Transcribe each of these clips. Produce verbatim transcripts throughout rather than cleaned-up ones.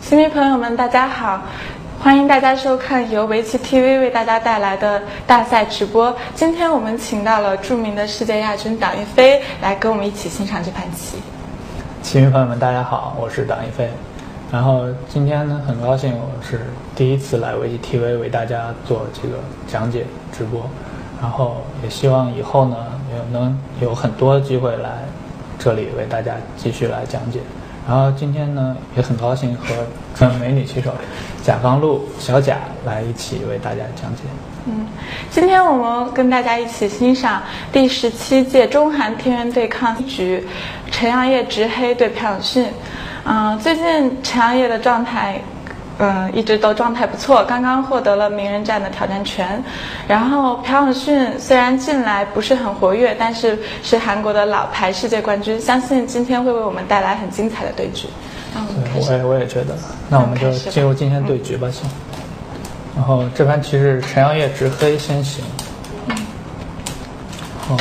棋迷朋友们，大家好！欢迎大家收看由围棋 T V 为大家带来的大赛直播。今天我们请到了著名的世界亚军党一飞来跟我们一起欣赏这盘棋。 棋迷朋友们，大家好，我是党一飞。然后今天呢，很高兴我是第一次来围棋 T V 为大家做这个讲解直播，然后也希望以后呢，也能有很多机会来这里为大家继续来讲解。然后今天呢，也很高兴和美女棋手贾方路小贾来一起为大家讲解。 嗯，今天我们跟大家一起欣赏第十七届中韩天元对抗局，陈阳烨执黑对朴永训。嗯、呃，最近陈阳烨的状态。嗯，一直都状态不错，刚刚获得了名人战的挑战权。然后朴永训虽然近来不是很活跃，但是是韩国的老牌世界冠军，相信今天会为我们带来很精彩的对局。那我们开始。 我也我也觉得，那我们就进入今天对局吧，行。然后这盘棋是陈阳烨执黑先行。嗯。哦。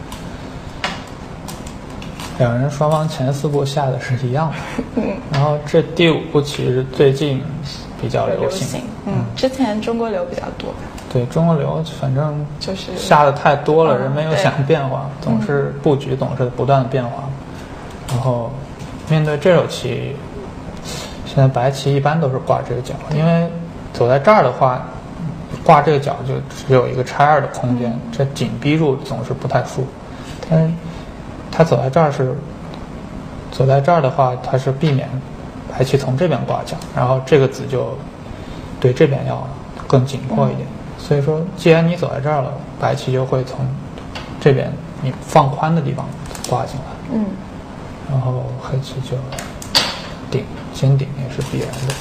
两人双方前四步下的是一样的，嗯，然后这第五步棋是最近比较流行， 流行嗯，嗯，之前中国流比较多， 对，中国流反正就是下的太多了， 嗯、 人没有想变化，总是布局总是不断的变化，嗯、然后面对这手棋，现在白棋一般都是挂这个角，因为走在这儿的话，挂这个角就只有一个拆二的空间，嗯、这紧逼住总是不太舒服，但是。他走在这儿是，走在这儿的话，他是避免白棋从这边挂角，然后这个子就对这边要更紧迫一点。嗯、所以说，既然你走在这儿了，白棋就会从这边你放宽的地方挂进来。嗯。然后黑棋就顶，先顶也是必然的。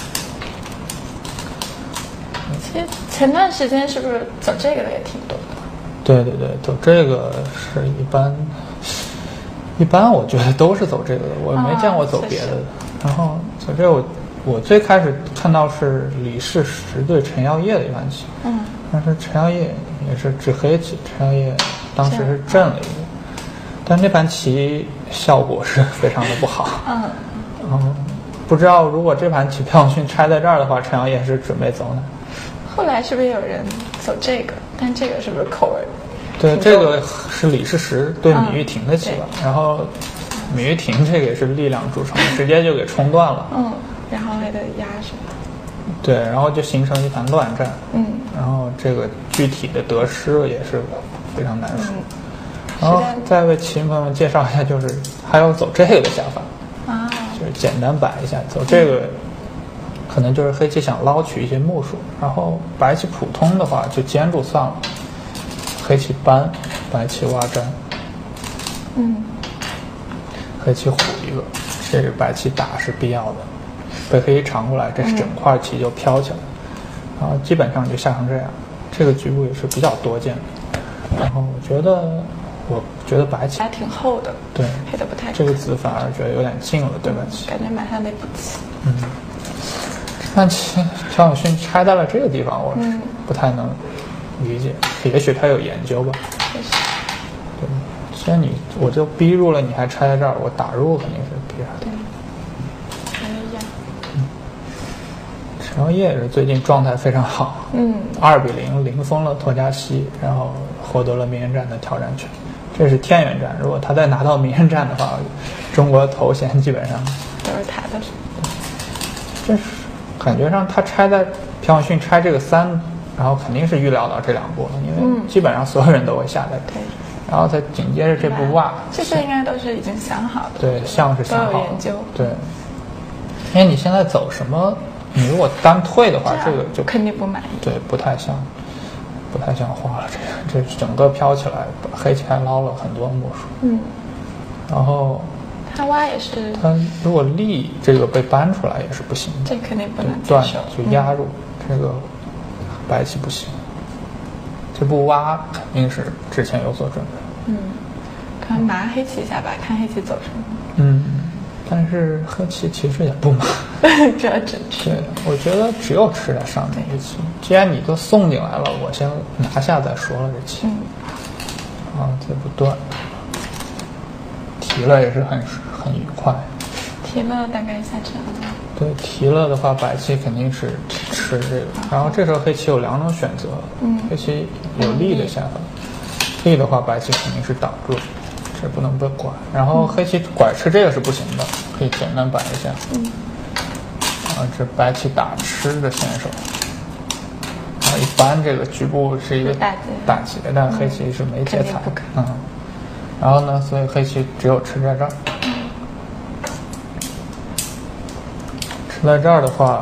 其实前段时间是不是走这个的也挺多的？ 对对对，走这个是一般。一般我觉得都是走这个的，我没见过走别的。哦、然后走这个我，我最开始看到是李世石对陈耀烨的一盘棋，嗯，但是陈耀烨也是执黑棋，陈耀烨当时是震了一个，但那盘棋效果是非常的不好，嗯，然后不知道如果这盘棋朴永训拆在这儿的话，陈耀烨是准备走哪？ 后来是不是有人走这个？但这个是不是口味？ 对，这个是李世石对芈玉婷的棋吧，嗯、然后芈玉婷这个也是力量著称，直接就给冲断了。 嗯，然后还得压是吧？ 对，然后就形成一盘乱战。嗯，然后这个具体的得失也是非常难说。嗯、然后再为棋迷朋友们介绍一下，就是还有走这个的下法啊，就是简单摆一下，走这个、嗯、可能就是黑棋想捞取一些目数，然后白棋普通的话就坚住算了。黑棋搬，白棋挖粘，嗯，黑棋虎一个，这个白棋打是必要的，被黑棋长过来，这整块棋就飘起来，然后基本上就下成这样，这个局部也是比较多见的。然后我觉得，我觉得白棋还挺厚的， 对， 黑的不太。 这个子反而觉得有点近了，对白棋， 感觉马上得补齐。 嗯，这盘棋朴永训拆在了这个地方，我不太能。理解，也许他有研究吧。对，既然你我就逼入了，你还拆在这儿，我打入肯定是必然的。 对，还一样。 嗯，陈耀烨也是最近状态非常好。嗯，二比零零封了托加西，然后获得了名人战的挑战权。这是天元战，如果他再拿到名人战的话，中国头衔基本上都是他的。 这是感觉上他拆在朴永训拆这个三。然后肯定是预料到这两步了，因为基本上所有人都会下在这。嗯、然后他紧接着这步挖， 这些应该都是已经想好的。 对，象是想好的。 都有研究。 对，因为你现在走什么，你如果单退的话，这个就肯定不满意。 对，不太像，不太像画了。这个这整个飘起来，黑棋还捞了很多目数。嗯。然后。 他挖也是。 他如果立这个被搬出来也是不行的。 这肯定不能断，就压入、嗯、这个。白棋不行，这步挖肯定是之前有所准备。 嗯，看麻黑棋一下吧，看黑棋走什么。 嗯，但是黑棋其实也不麻， 主要只吃。 对，我觉得只有吃在上面一棋。既然你都送进来了，我先拿下再说了这棋。嗯。啊，这不断，提了也是很很愉快， 提了大概下降了。 对，提了的话，白棋肯定是吃这个。然后这时候黑棋有两种选择，嗯，黑棋有力的下法，力的话白棋肯定是挡住，这不能被拐。然后黑棋拐吃这个是不行的，可以简单摆一下。嗯。啊，这白棋打吃的先手。啊，一般这个局部是一个大棋的，但黑棋是没劫财。嗯。然后呢，所以黑棋只有吃在这儿。吃在这儿的话，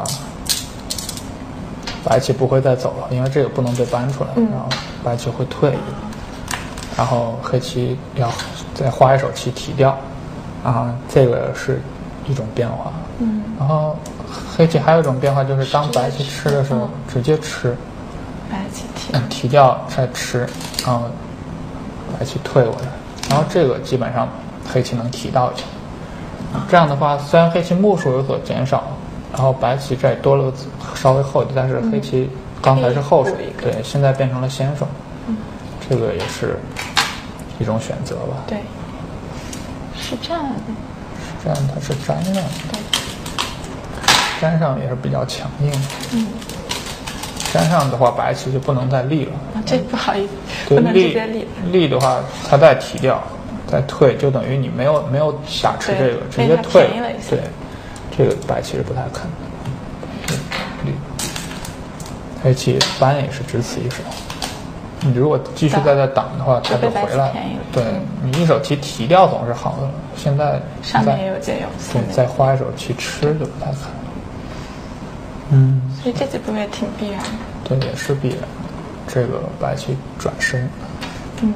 白棋不会再走了，因为这个不能被搬出来，嗯、然后白棋会退一步，然后黑棋要再花一手棋提掉，啊，这个是一种变化。嗯。然后黑棋还有一种变化，就是当白棋吃的时候，直接吃， 白棋提， 嗯，提掉再吃，然后白棋退过来。然后这个基本上黑棋能提到一下，这样的话，虽然黑棋目数有所减少，然后白棋这里多了个稍微厚的，但是黑棋刚才是后手，对，现在变成了先手，这个也是一种选择吧。 对，是这样的。 是这样，它是粘上的，粘上也是比较强硬的。嗯。粘上的话，白棋就不能再立了。 啊，这不好意思，不能直接立。 立的话，它再提掉，再退，就等于你没有没有打吃这个，直接退。对，这个白棋是不太肯的。立，黑棋搬也是只此一手。你如果继续在这挡的话，它就回来了。对，你一手棋提掉总是好的，现在上面也有借用。 对，再花一手棋吃就不太肯。嗯， 所以这几步也挺必然的。 对，也是必然。这个白棋转身，嗯，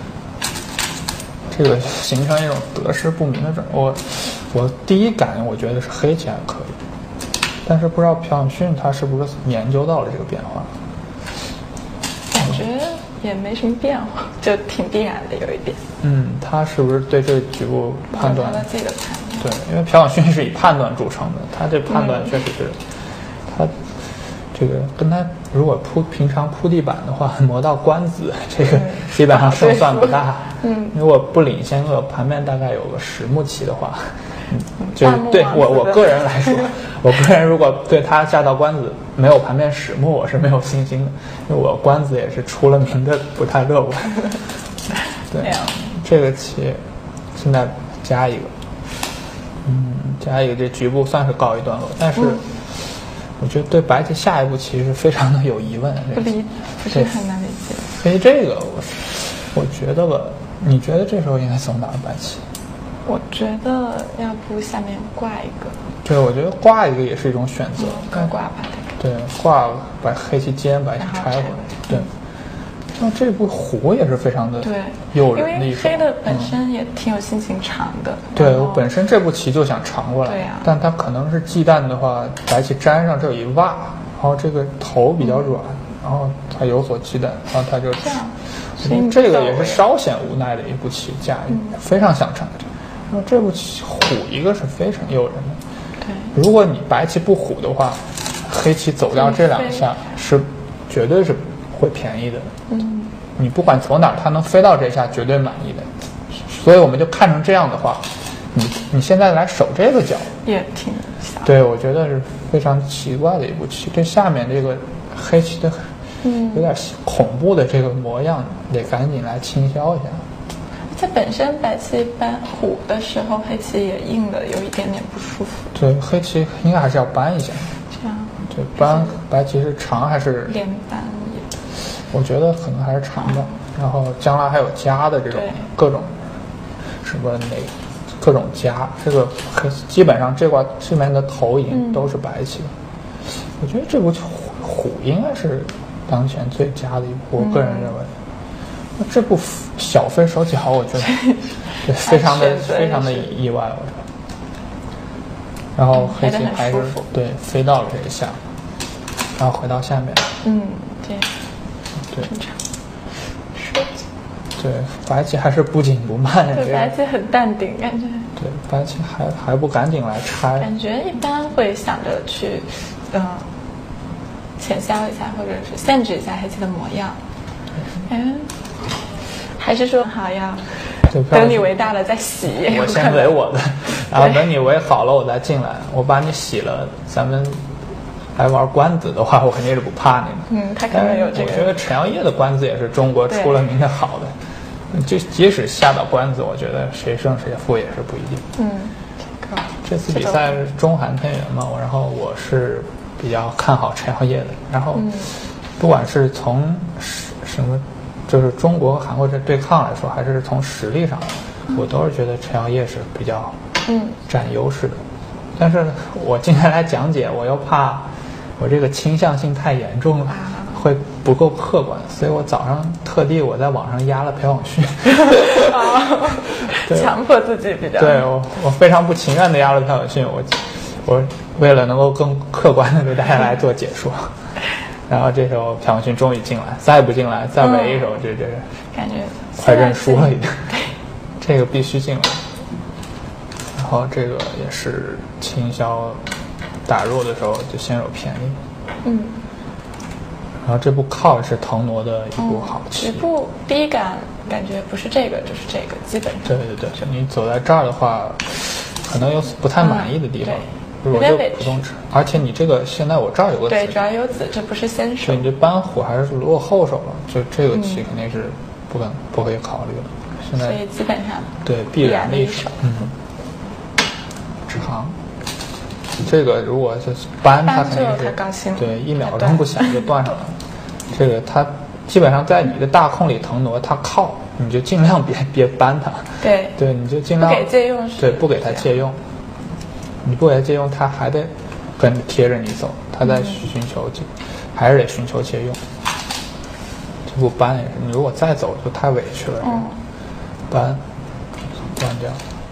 这个形成一种得失不明的转。我我第一感我觉得是黑棋还可以，但是不知道朴永训他是不是研究到了这个变化。 感觉也没什么变化，就挺必然的有一点。 嗯，他是不是对这个局部判断？ 他的这个判断。 对，因为朴永训是以判断著称的，他这判断确实是。嗯他这个跟他如果铺平常铺地板的话，磨到官子，这个基本上胜算不大。嗯，如果不领先个盘面大概有个十目棋的话，嗯，就对我我个人来说，我个人如果对他下到官子没有盘面十目，我是没有信心的，因为我官子也是出了名的不太乐观。对，这个棋现在加一个，嗯，加一个，这局部算是告一段落，但是。嗯我觉得对白棋下一步其实非常的有疑问， 不理不是很难理解。 所以这个我我觉得吧，你觉得这时候应该怎么打白棋？ 我觉得要不下面挂一个。 对，我觉得挂一个也是一种选择。 各挂吧。 对，挂把黑棋尖，白棋拆回来。对。那这步胡也是非常的诱人的一手， 因为黑的本身也挺有心情长的。 嗯、对我本身这步棋就想长过来， 对呀、啊。 但它可能是忌惮的话，白棋粘上这有一挖，然后这个头比较软，嗯、然后它有所忌惮，然后它就这样。 所以这个也是稍显无奈的一步棋架，嗯、非常想长。然后这步棋虎一个是非常诱人的。 对， 如果你白棋不虎的话，黑棋走掉这两下是绝对是会便宜的。嗯，你不管走哪，它能飞到这下，绝对满意的。所以我们就看成这样的话，你你现在来守这个角也挺像。 对，我觉得是非常奇怪的一步棋。这下面这个黑棋的，嗯，有点恐怖的这个模样，得赶紧来清消一下。 它本身白棋搬虎的时候，黑棋也硬的有一点点不舒服。 对，黑棋应该还是要搬一下。 这样。 对，搬白棋是长还是连搬？ 我觉得可能还是长的，然后将来还有加的这种各种什么那各种加，这个基本上这块这面的投影都是白棋的。嗯、我觉得这步虎应该是当前最佳的一步，我个人认为。那、嗯、这步小飞手脚，我觉得对非常的非常的意外，我觉得。然后黑棋还是对飞到了这一下，然后回到下面。 嗯，对。 对，对，白棋还是不紧不慢的。 对，白棋很淡定，感觉。 对，白棋还还不赶紧来拆。 感觉一般会想着去，嗯、呃，浅消一下，或者是限制一下黑棋的模样。嗯，还是说好要等你围大了再洗。 我先围我的，然后等你围好了我再进来。我把你洗了，咱们还玩关子的话，我肯定是不怕你的。嗯，他可能有这个。 我觉得陈阳烨的关子也是中国出了名的好的，就即使下到关子，我觉得谁胜谁负也是不一定。 嗯， 这个这次比赛是中韩天元嘛，然后我是比较看好陈阳烨的，然后不管是从什么。就是中国和韩国这对抗来说，还是从实力上，我都是觉得陈阳烨是比较嗯占优势的。但是我今天来讲解，我又怕我这个倾向性太严重了，会不够客观，所以我早上特地我在网上压了朴永训， 强迫自己比较。 对我我非常不情愿的压了朴永训，我我为了能够更客观的给大家来做解说。然后这时候朴永训终于进来，再不进来再围一手，这这感觉快认输了已经。这个必须进来。然后这个也是轻销打弱的时候就先有便宜。 嗯。 然后这步靠是腾挪的一步好棋。 这步第一感感觉不是这个就是这个，基本上。 对对对，你走在这儿的话，可能有不太满意的地方。 嗯、 我就普通吃，而且你这个现在我这儿有个子， 对，主要有子，这不是先手。 对，你这班虎还是落后手了，就这个棋肯定是不敢、嗯、不可以考虑了。现在所以基本上对必然的一手，嗯，长。这个如果是搬，它肯定是对一秒钟不响就断上了。这个它基本上在你的大空里腾挪，它靠你就尽量别别搬它。 对对，你就尽量不给借用， 对，不给它借用。你不给它借用，它还得跟贴着你走，它在寻求，嗯、还是得寻求借用。这步搬也是，你如果再走就太委屈了。嗯，搬断掉。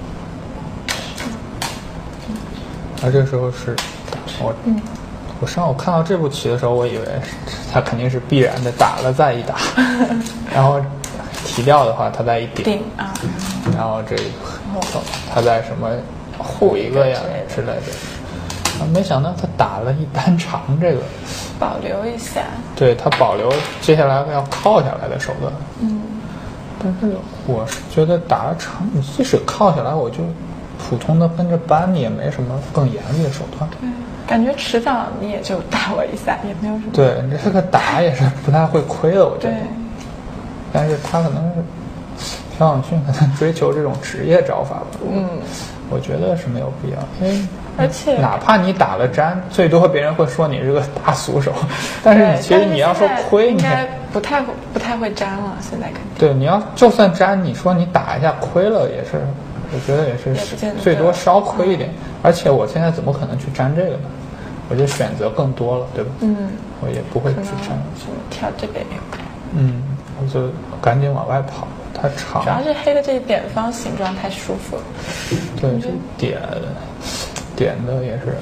而这个时候是我，嗯、我上午看到这步棋的时候，我以为他肯定是必然的打了再一打，然后提掉的话，他再一顶， 顶啊， 然后这他在什么？护一个呀之类的，啊，没想到他打了一单长，这个保留一下， 对他保留接下来要靠下来的手段。 嗯， 但是我是觉得打了长，你即使靠下来，我就普通的跟着扳，你也没什么更严厉的手段。 对，感觉迟早你也就打我一下，也没有什么。 对，你这个打也是不太会亏的，我觉得。 对。 但是他可能是朴永训可能追求这种职业招法吧。 嗯。 我觉得是没有必要，因为而且哪怕你打了粘，最多别人会说你是个大俗手，但是你其实你要说亏， 应该不太不太会粘了，现在肯定。 对，你要就算粘，你说你打一下亏了也是，我觉得也是最多稍亏一点。嗯、而且我现在怎么可能去粘这个呢？我就选择更多了，对吧？ 嗯， 我也不会去粘。 跳这边也有可能。 嗯，我就赶紧往外跑。它长， 主要是黑的这点方形状太舒服了。 对，这点点的也是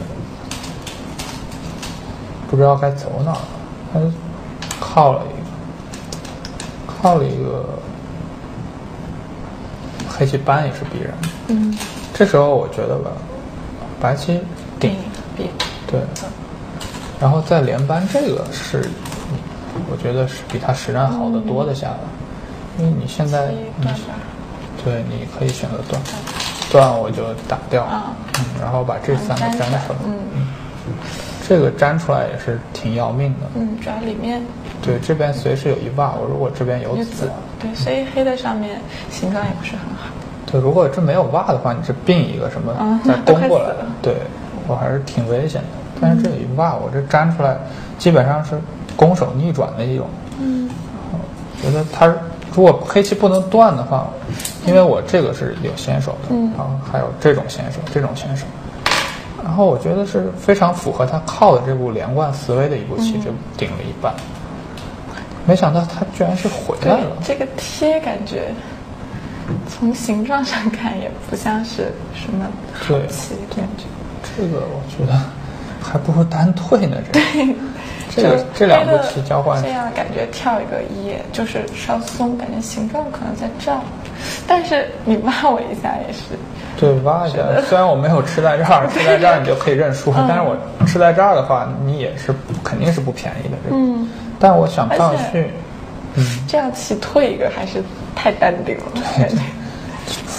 不知道该走哪儿，它靠了一个，靠了一个黑棋扳也是必然。 嗯， 这时候我觉得吧，白棋顶， 顶对，然后再连扳这个是，我觉得是比它实战好得多的下来。因为你现在，你对，你可以选择断，断我就打掉，嗯，然后把这三个粘出来，嗯，这个粘出来也是挺要命的， 嗯，主要里面， 对，这边随时有一挖，我如果这边有子， 对，所以黑的上面形状也不是很好。 对，如果这没有挖的话，你这并一个什么再攻过来，对我还是挺危险的。但是这有一挖，我这粘出来基本上是攻守逆转的一种，嗯，觉得它。如果黑棋不能断的话，因为我这个是有先手的，嗯，然后还有这种先手，这种先手，然后我觉得是非常符合他靠的这步连贯思维的一步棋，这、嗯、顶了一半，没想到他居然是回来了。 这个贴感觉从形状上看也不像是什么好棋感觉， 这个我觉得还不如单退呢，这个。这个这两步棋交换， 这样感觉跳一个一就是稍松，感觉形状可能在这儿，但是你挖我一下也是。 对，挖一下。虽然我没有吃在这儿，吃在这儿你就可以认输，嗯、但是我吃在这儿的话，你也是肯定是不便宜的。这个、嗯。但我想上去， 嗯，这样棋退一个还是太淡定了。 对。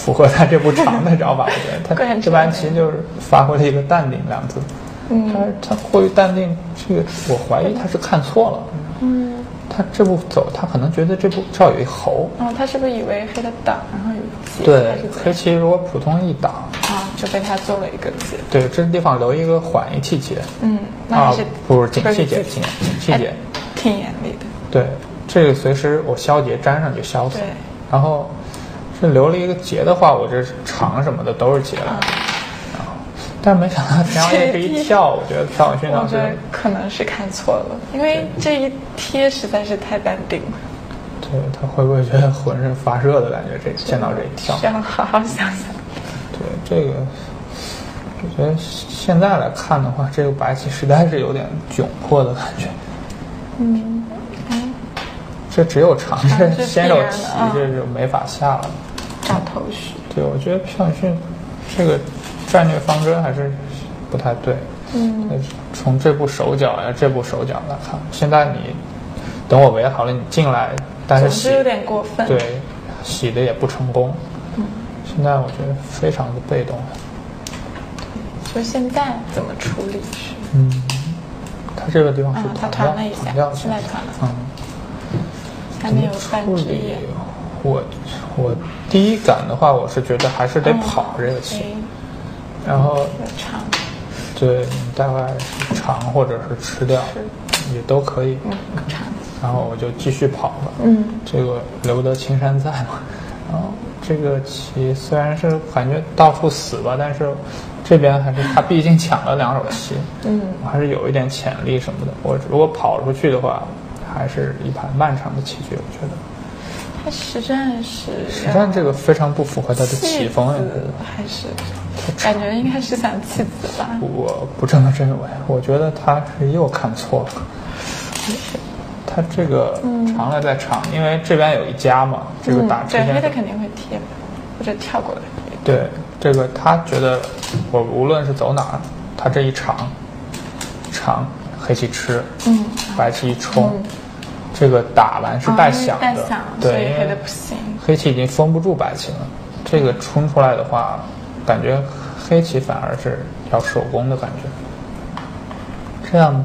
符合他这步长的找法。我觉得他这盘棋就是发挥了一个淡定两字，嗯，他他过于淡定，这个我怀疑他是看错了，嗯，他这步走，他可能觉得这步这儿有一猴， 哦，他是不是以为黑的挡，然后有劫？ 对，黑棋如果普通一挡， 啊，就被他做了一个劫。 对，这地方留一个缓一气劫， 嗯，那还是、 啊、不是警气劫，警警气劫， 挺严厉的。 对，这个随时我消劫粘上就消死，然后这留了一个劫的话，我这长什么的都是劫了。嗯，但是没想到陈阳业这一跳，我觉得朴永勋当时可能是看错了，因为这一贴实在是太淡定了。 对，他会不会觉得浑身发热的感觉？这见到这一跳， 需要好好想想。 对这个，我觉得现在来看的话，这个白棋实在是有点窘迫的感觉。 嗯嗯， 这只有长这先手棋，这就没法下了。 找头绪。 对，我觉得朴永勋这个战略方针还是不太对。嗯，从这步手脚呀，这步手脚来看，现在你等我围好了，你进来，但是洗有点过分。 对，洗的也不成功。嗯，现在我觉得非常的被动。 所以现在怎么处理是？ 嗯，他这个地方是他团了一下，现在团了。嗯，还没有半只眼。 我我第一感的话，我是觉得还是得跑这个棋，嗯、然后长， 对你大概是长或者是吃掉，也都可以。 嗯，长。 然后我就继续跑了。 嗯， 这个留得青山在嘛。然后这个棋虽然是感觉到处死吧，但是这边还是他毕竟抢了两手棋，嗯，我还是有一点潜力什么的。我如果跑出去的话，还是一盘漫长的棋局，我觉得。 他实战是实战这个非常不符合他的棋风， 还是感觉应该是想弃子吧？ 我不这么认为，我觉得他是又看错了。他这个长了再长，嗯、因为这边有一家嘛，这个打之前、 嗯、对黑的肯定会贴，或者跳过来。 对，这个他觉得我无论是走哪，他这一长长黑棋吃，嗯，白棋一冲。嗯，这个打完是带响的， 哦、 对， 黑的不行。 黑棋已经封不住白棋了，这个冲出来的话，感觉黑棋反而是要手工的感觉。这样，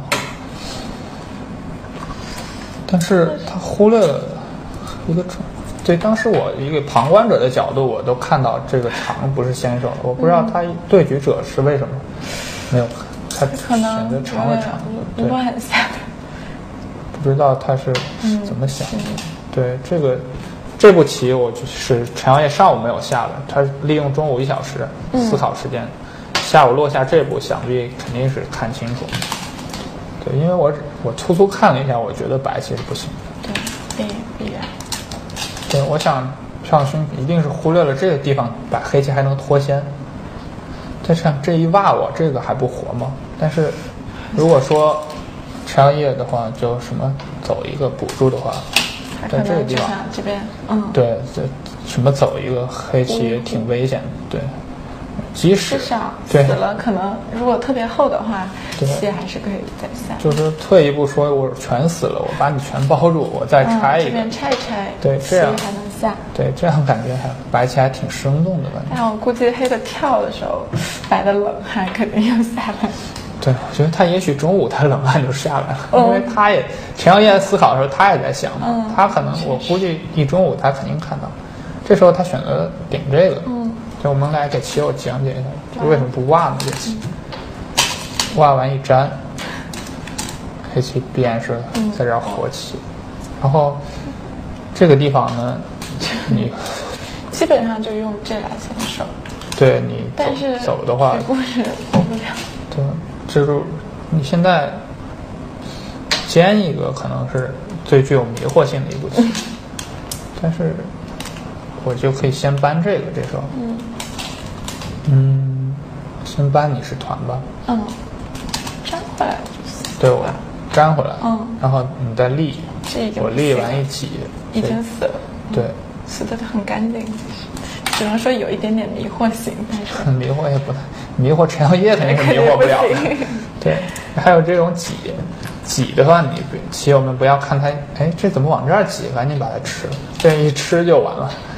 但是他忽略了一个，对，当时我一个旁观者的角度，我都看到这个长不是先手了，我不知道他对局者是为什么没有他选择长了长的， 乱下的。 不知道他是怎么想的。嗯、对这个这步棋，我就是陈阳业上午没有下的，他利用中午一小时思考时间，嗯、下午落下这步，想必肯定是看清楚。对，因为我我粗粗看了一下，我觉得白棋是不行的。对，必必然。 对，我想朴永勋一定是忽略了这个地方，把黑棋还能脱先。再像这一挖我这个还不活吗？但是如果说陈阳业的话，就什么走一个补助的话，在这个地方这边，嗯， 对，这什么走一个黑棋也挺危险的，对。即使死了，可能如果特别厚的话，棋还是可以再下。 就是退一步说，我全死了，我把你全包住，我再拆一个， 这边拆一拆， 对，这样还能下。 对，这样感觉还白棋还挺生动的感觉。 但我估计黑的跳的时候，白的冷汗肯定又下来。 对，我觉得他也许中午他冷汗就下来了，嗯、因为他也陈阳业思考的时候，他也在想嘛，嗯、他可能我估计一中午他肯定看到，这时候他选择顶这个，嗯，就我们来给棋友讲解一下，为什么不挖呢？这棋挖完一粘，黑棋必然是在这儿活棋，嗯、然后这个地方呢，你基本上就用这来先手， 对你走但是走的话， 不是活不了， 对。就是你现在尖一个可能是最具有迷惑性的一步棋，嗯、但是我就可以先搬这个，这时候，嗯，嗯，先搬你是团吧， 嗯，粘回来就行， 对，我粘回来， 嗯， 然后你再立，我立完一挤， 已经死了， 对， 死的很干净，只能说有一点点迷惑性，但是迷惑也不太。迷惑陈阳业肯定是迷惑不了的，对。还有这种挤，挤的话，你棋友们不要看它，哎，这怎么往这儿挤？赶紧把它吃了，这一吃就完了，吃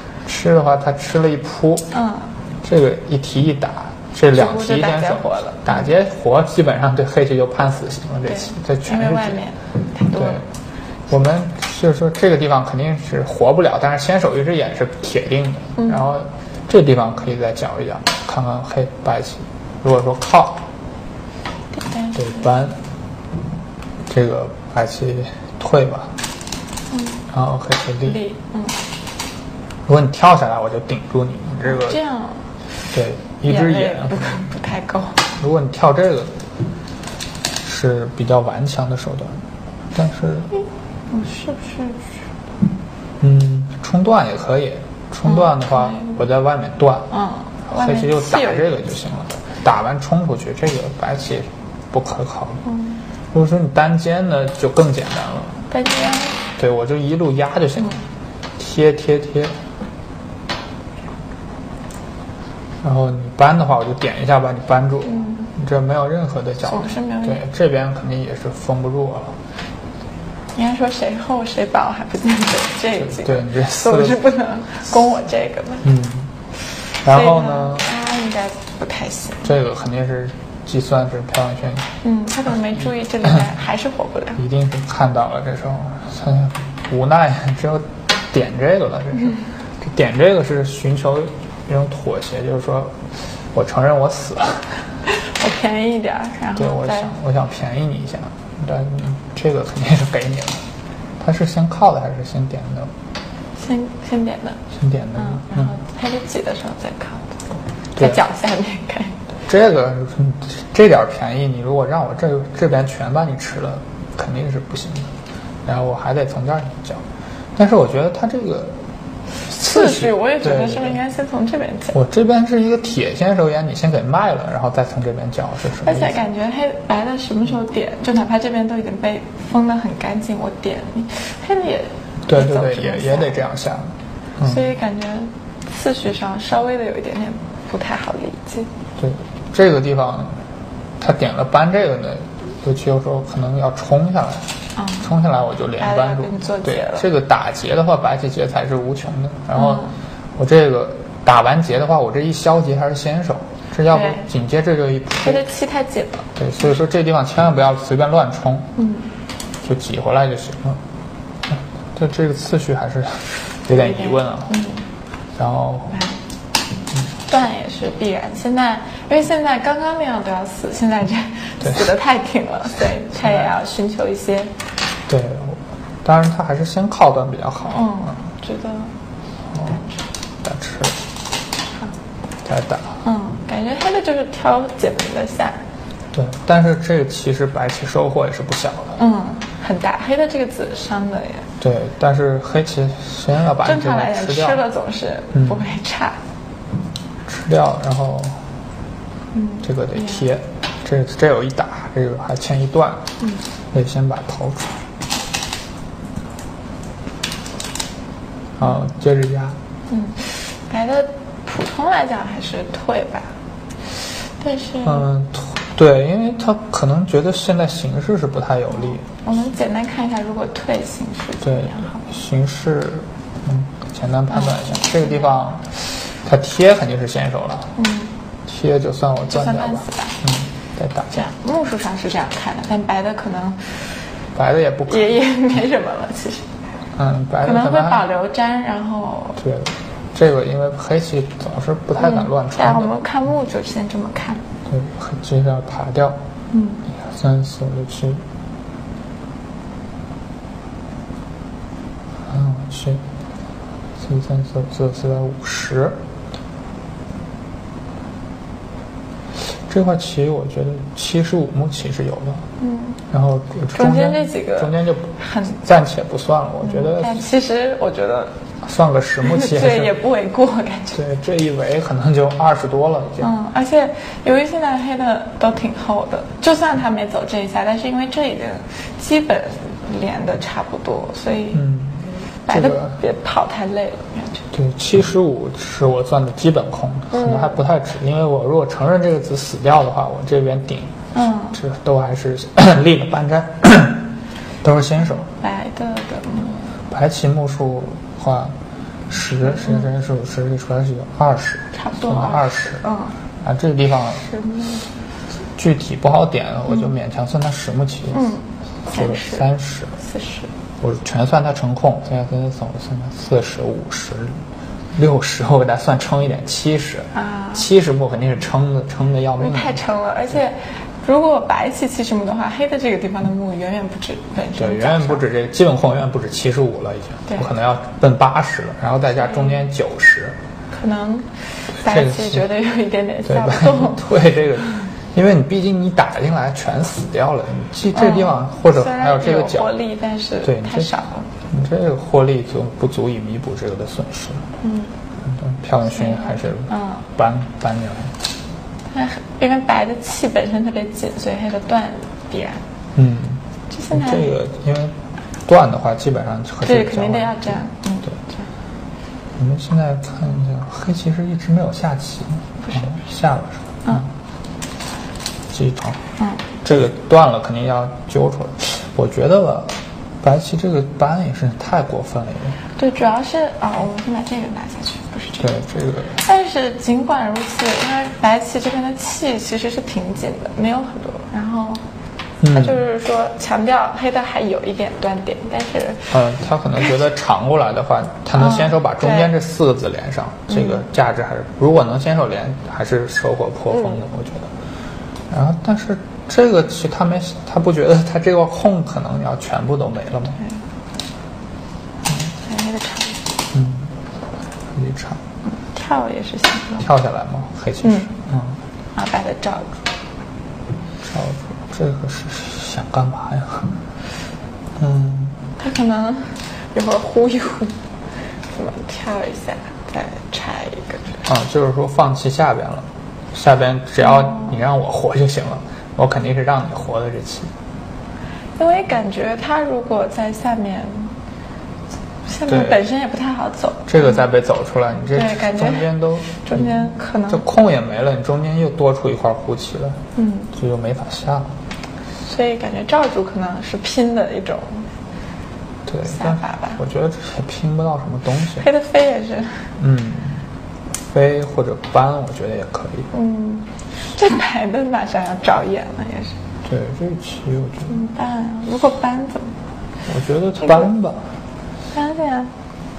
吃的话，他吃了一扑， 嗯， 这个一提一打，这两提先手活了， 打劫活基本上对黑棋就判死刑了。这棋这全是因为外面太多了。 对，我们就是说这个地方肯定是活不了，但是先手一只眼是铁定的。 嗯、 然后这地方可以再搅一搅，看看黑白棋。如果说靠，对搬，这个白棋退吧。 嗯， 然后黑棋立。 立，嗯。 如果你跳下来，我就顶住你，你这个这样， 对，一只眼不不太够。 如果你跳这个，是比较顽强的手段，但是， 嗯，是不是？ 嗯，冲断也可以。冲断的话，嗯、我在外面断， 嗯， 黑棋就打这个就行了。打完冲出去，这个白棋不可考。 嗯， 如果说你单尖呢，就更简单了。 单尖。 对，我就一路压就行了，嗯、贴贴贴。然后你扳的话，我就点一下把你扳住， 嗯、 你这没有任何的角度。对，这边肯定也是封不住我了。 应该说谁厚谁薄还不见得这一局。 对，你这总是不能攻我这个的。 嗯。然后呢？ 他应该不太行。 这个肯定是计算是漂亮圈。 嗯，他可能没注意这里还是活不了。 一定是看到了，这时候他无奈只有点这个了。这是、嗯、这点这个是寻求一种妥协，就是说我承认我死了， 我便宜一点，然后对我想我想便宜你一下，但这个肯定是给你了。他是先靠的还是先点的？ 先先点的， 先点的， 嗯，然后他是挤的时候再靠的，在脚下面看。 这个这点便宜，你如果让我这这边全把你吃了，肯定是不行的。然后我还得从这儿搅，但是我觉得他这个次序，我也觉得是不是应该先从这边搅？ 我这边是一个铁先手眼，你先给卖了，然后再从这边搅，是什么？ 而且感觉黑白的什么时候点，就哪怕这边都已经被封得很干净，我点你，黑的也。 对对对，也也得这样下， 嗯、所以感觉次序上稍微的有一点点不太好理解。 对，这个地方他点了扳这个呢，尤其有时候可能要冲下来， 嗯、 冲下来我就连扳住。对，这个打劫的话，白棋劫才是无穷的。然后我这个打完劫的话，我这一消劫还是先手，这要不紧接着就一扑。 这个气太紧了。 对，所以说这地方千万不要随便乱冲， 嗯， 就挤回来就行了。这这个次序还是有点疑问啊。 嗯， 然后断也是必然。现在因为现在刚刚那样都要死，现在这死得太挺了，所以他也要寻求一些。 对，当然他还是先靠断比较好。 嗯，觉得。 哦，打吃，再打。 嗯，感觉黑的就是挑解门的下。 对，但是这个其实白棋收获也是不小的。 嗯，很大，黑的这个子伤的也。 对，但是黑棋先要把正常来讲吃掉， 吃了总是不会差。 嗯、吃掉，然后， 嗯， 这个得贴，嗯、这这有一打，这个还欠一段， 嗯， 得先把头出。好，接着压。 嗯，白的普通来讲还是退吧，但是嗯。对，因为他可能觉得现在形势是不太有利。 我们简单看一下，如果退形势怎么样？好， 形势，嗯，简单判断一下，嗯、这个地方，他贴肯定是先手了。 嗯， 贴就算我断掉吧。 吧嗯，再打。 这样，目数上是这样看的，但白的可能， 白的也不可也也没什么了，其实。 嗯，白的可能会保留粘，然后。 对，这个因为黑棋总是不太敢乱穿。 然后我们看目就先这么看。 对，接着要爬掉。 嗯， 一二三四五六七，嗯，七，四三四五四四百五十。这块棋我觉得七十五目棋是有的。 嗯， 然后中间这几个中间就很暂且不算了，我觉得。 但其实我觉得。 算个十目棋， 对，也不为过，感觉。 对，这一围可能就二十多了已经。 嗯，而且由于现在黑的都挺厚的，就算他没走这一下，但是因为这已经基本连的差不多，所以嗯， 白的别跑太累了，感觉。 对，七十五是我算的基本空，可能还不太值，因为我如果承认这个子死掉的话，我这边顶， 嗯， 这都还是立了半粘，都是先手。 白的的白棋目数。话十，十十十五十，出来是有二十， 差不多二十。 嗯。 啊，这个地方具体不好点，我就勉强算它实木棋。 嗯。 这个三十。 四十。 我全算它成空，现在跟总算它四十、五十、六十，我给它算撑一点，七十。啊。七十目肯定是撑的，撑的要命。 太撑了，而且。如果白棋七十目的话，黑的这个地方的目远远不止本身。 对，远远不止这个基本空，远远不止七十五了，已经，我可能要奔八十了，然后再加中间九十。 可能白棋觉得有一点点下不动。 对这个，因为你毕竟你打进来全死掉了，你这这个地方、嗯、或者还有这个角， 获利，但是对太少了。 你这个获利就不足以弥补这个的损失。嗯，漂亮勋还是嗯搬搬进来。 它因为白的气本身特别紧，所以黑的断必然。 嗯， 这现在这个因为断的话，基本上和对肯定得要这样。嗯， 对。我们现在看一下，黑棋是一直没有下棋， 不是、 嗯、下了是吧？ 嗯。 继承。 嗯。 这个断了，肯定要揪出来。我觉得吧，白棋这个扳也是太过分了一点。 对，主要是啊、哦，我们先把这个拿下去，不是这个。 对这个。 但是尽管如此，因为白棋这边的气其实是挺紧的，没有很多。然后，他就是说强调黑的还有一点断点，但是嗯，他可能觉得长过来的话，他能先手把中间这四个字连上，嗯、这个价值还是如果能先手连，还是收获颇丰的，嗯、我觉得。然后，但是这个棋他没，他不觉得他这个空可能要全部都没了吗？嗯，黑长， 跳也是行的。 跳下来吗？黑棋是，嗯， 啊，把它罩住， 罩住，这个是想干嘛呀？嗯， 他可能一会儿呼一呼，什么跳一下，再拆一个。 啊，就是说放弃下边了，下边只要你让我活就行了，我肯定是让你活的这棋。 因为感觉他如果在下面。下面本身也不太好走， 这个再被走出来，你这中间都中间可能这空也没了，你中间又多出一块胡棋来， 嗯， 这就没法下了。 所以感觉罩住可能是拼的一种对下法吧。 我觉得这也拼不到什么东西。 黑的飞也是， 嗯，飞或者扳，我觉得也可以。 嗯，这白的马上要着眼了，也是。 对，这个棋我觉得怎么办啊？如果扳怎么？ 我觉得扳吧。 扳的呀，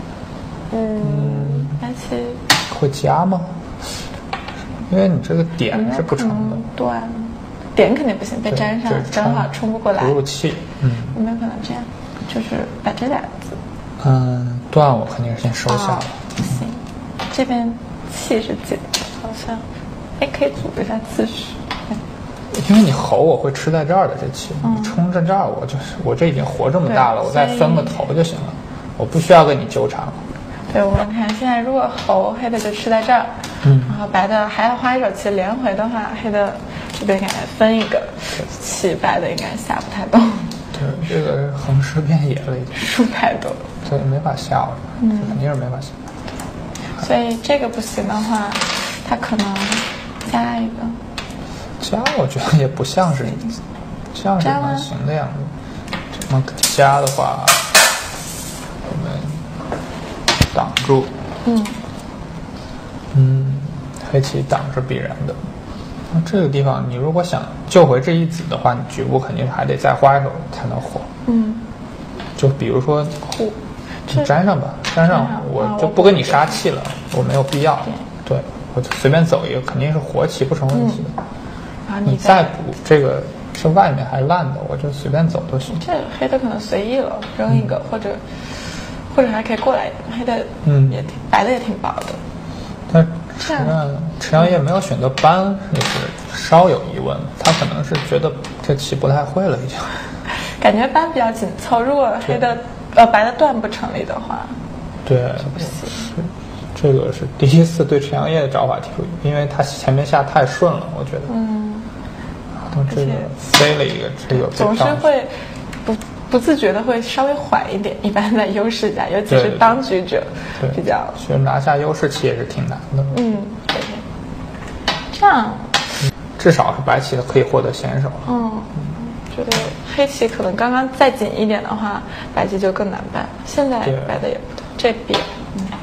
嗯，白棋会加吗？因为你这个点是不成的， 断，点肯定不行，被粘上，正好冲不过来。 不入气，嗯， 有没有可能这样？就是把这俩字， 嗯，断我肯定是先收下了。 不行，这边气是紧的，好像，哎，可以组织一下姿势。 因为你吼我会吃在这儿的这棋， 嗯、 你冲着这儿，我就是我这已经活这么大了，我再分个头就行了。我不需要跟你纠缠了。 对，我们看现在，如果猴黑的就吃在这儿，嗯，然后白的还要花一手棋连回的话，黑的这边应该分一个棋，白的应该下不太动。 对，这个横尸遍野了已经， 输太多， 所以没法下了，嗯，肯定是没法下。 所以这个不行的话，他可能加一个。 加，我觉得也不像是像是能行的样子。这么加的话。我们挡住， 嗯嗯，黑棋挡是必然的。那这个地方，你如果想救回这一子的话，你局部肯定还得再花一手才能活。 嗯， 就比如说，你粘上吧，粘上，我就不跟你杀气了，我没有必要。对，我就随便走一个，肯定是活棋不成问题的。 啊， 你再补这个是外面还烂的，我就随便走都行。 这黑的可能随意了，扔一个或者。或者还可以过来，黑的嗯也挺、嗯、白的也挺薄的。 但陈陈阳业没有选择扳，也是稍有疑问。他可能是觉得这棋不太会了，已经。 感觉扳比较紧凑，如果黑的呃白的断不成立的话， 对，是这个是第一次对陈阳业的找法提出，因为他前面下太顺了，我觉得。嗯。然后这个飞了一个，这个总是会不。不自觉的会稍微缓一点，一般在优势下，尤其是当局者比较。 其实拿下优势棋也是挺难的。 嗯，对。这样， 至少是白棋的可以获得先手。 嗯，觉得黑棋可能刚刚再紧一点的话，白棋就更难办。现在白的也不同，这边。 嗯。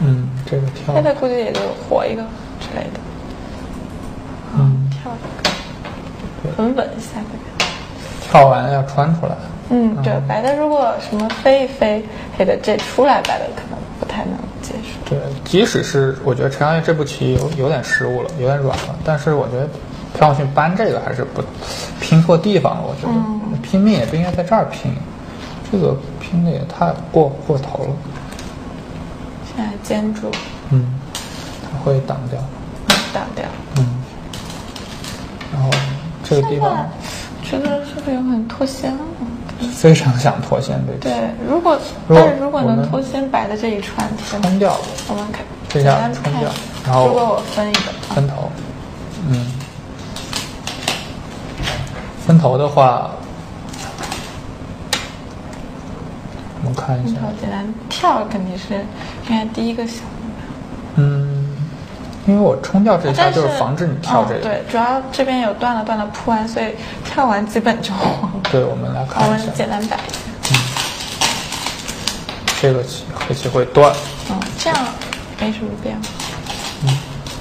这个跳， 黑的估计也就活一个之类的。 嗯， 跳一个，很稳下这边。 跳完要穿出来。 嗯，对，白的如果什么飞一飞，黑的这出来，白的可能不太能接受。 对，即使是我觉得陈阳烨这步棋有有点失误了，有点软了，但是我觉得朴永训搬这个还是不拼错地方了。我觉得、嗯、拼命也不应该在这儿拼，这个拼的也太过过头了。 现在肩住， 嗯，他会挡掉， 挡掉， 嗯，然后这个地方。 觉得是不是有可能脱先了？ 非常想脱先这对，如果但是如果能脱先白的这一串冲掉， 我们看这下冲掉，然后如果我分一个分头，嗯，分头的话，我们看一下， 分头简单跳肯定是应该第一个想的。 嗯。因为我冲掉这下就是防止你跳这个， 哦、对，主要这边有断了断了铺完，所以跳完基本就。 对，我们来看一下。 我们简单摆一下。 嗯，这个棋黑棋会断。 嗯，这样没什么变化。 嗯。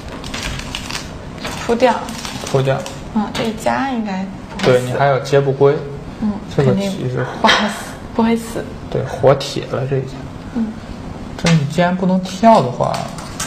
铺掉。 铺掉。 嗯，这一加应该。 对你还有接不归。 嗯， 这个棋是不好死，不会死。 对，活铁了这一下。 嗯。 这你既然不能跳的话。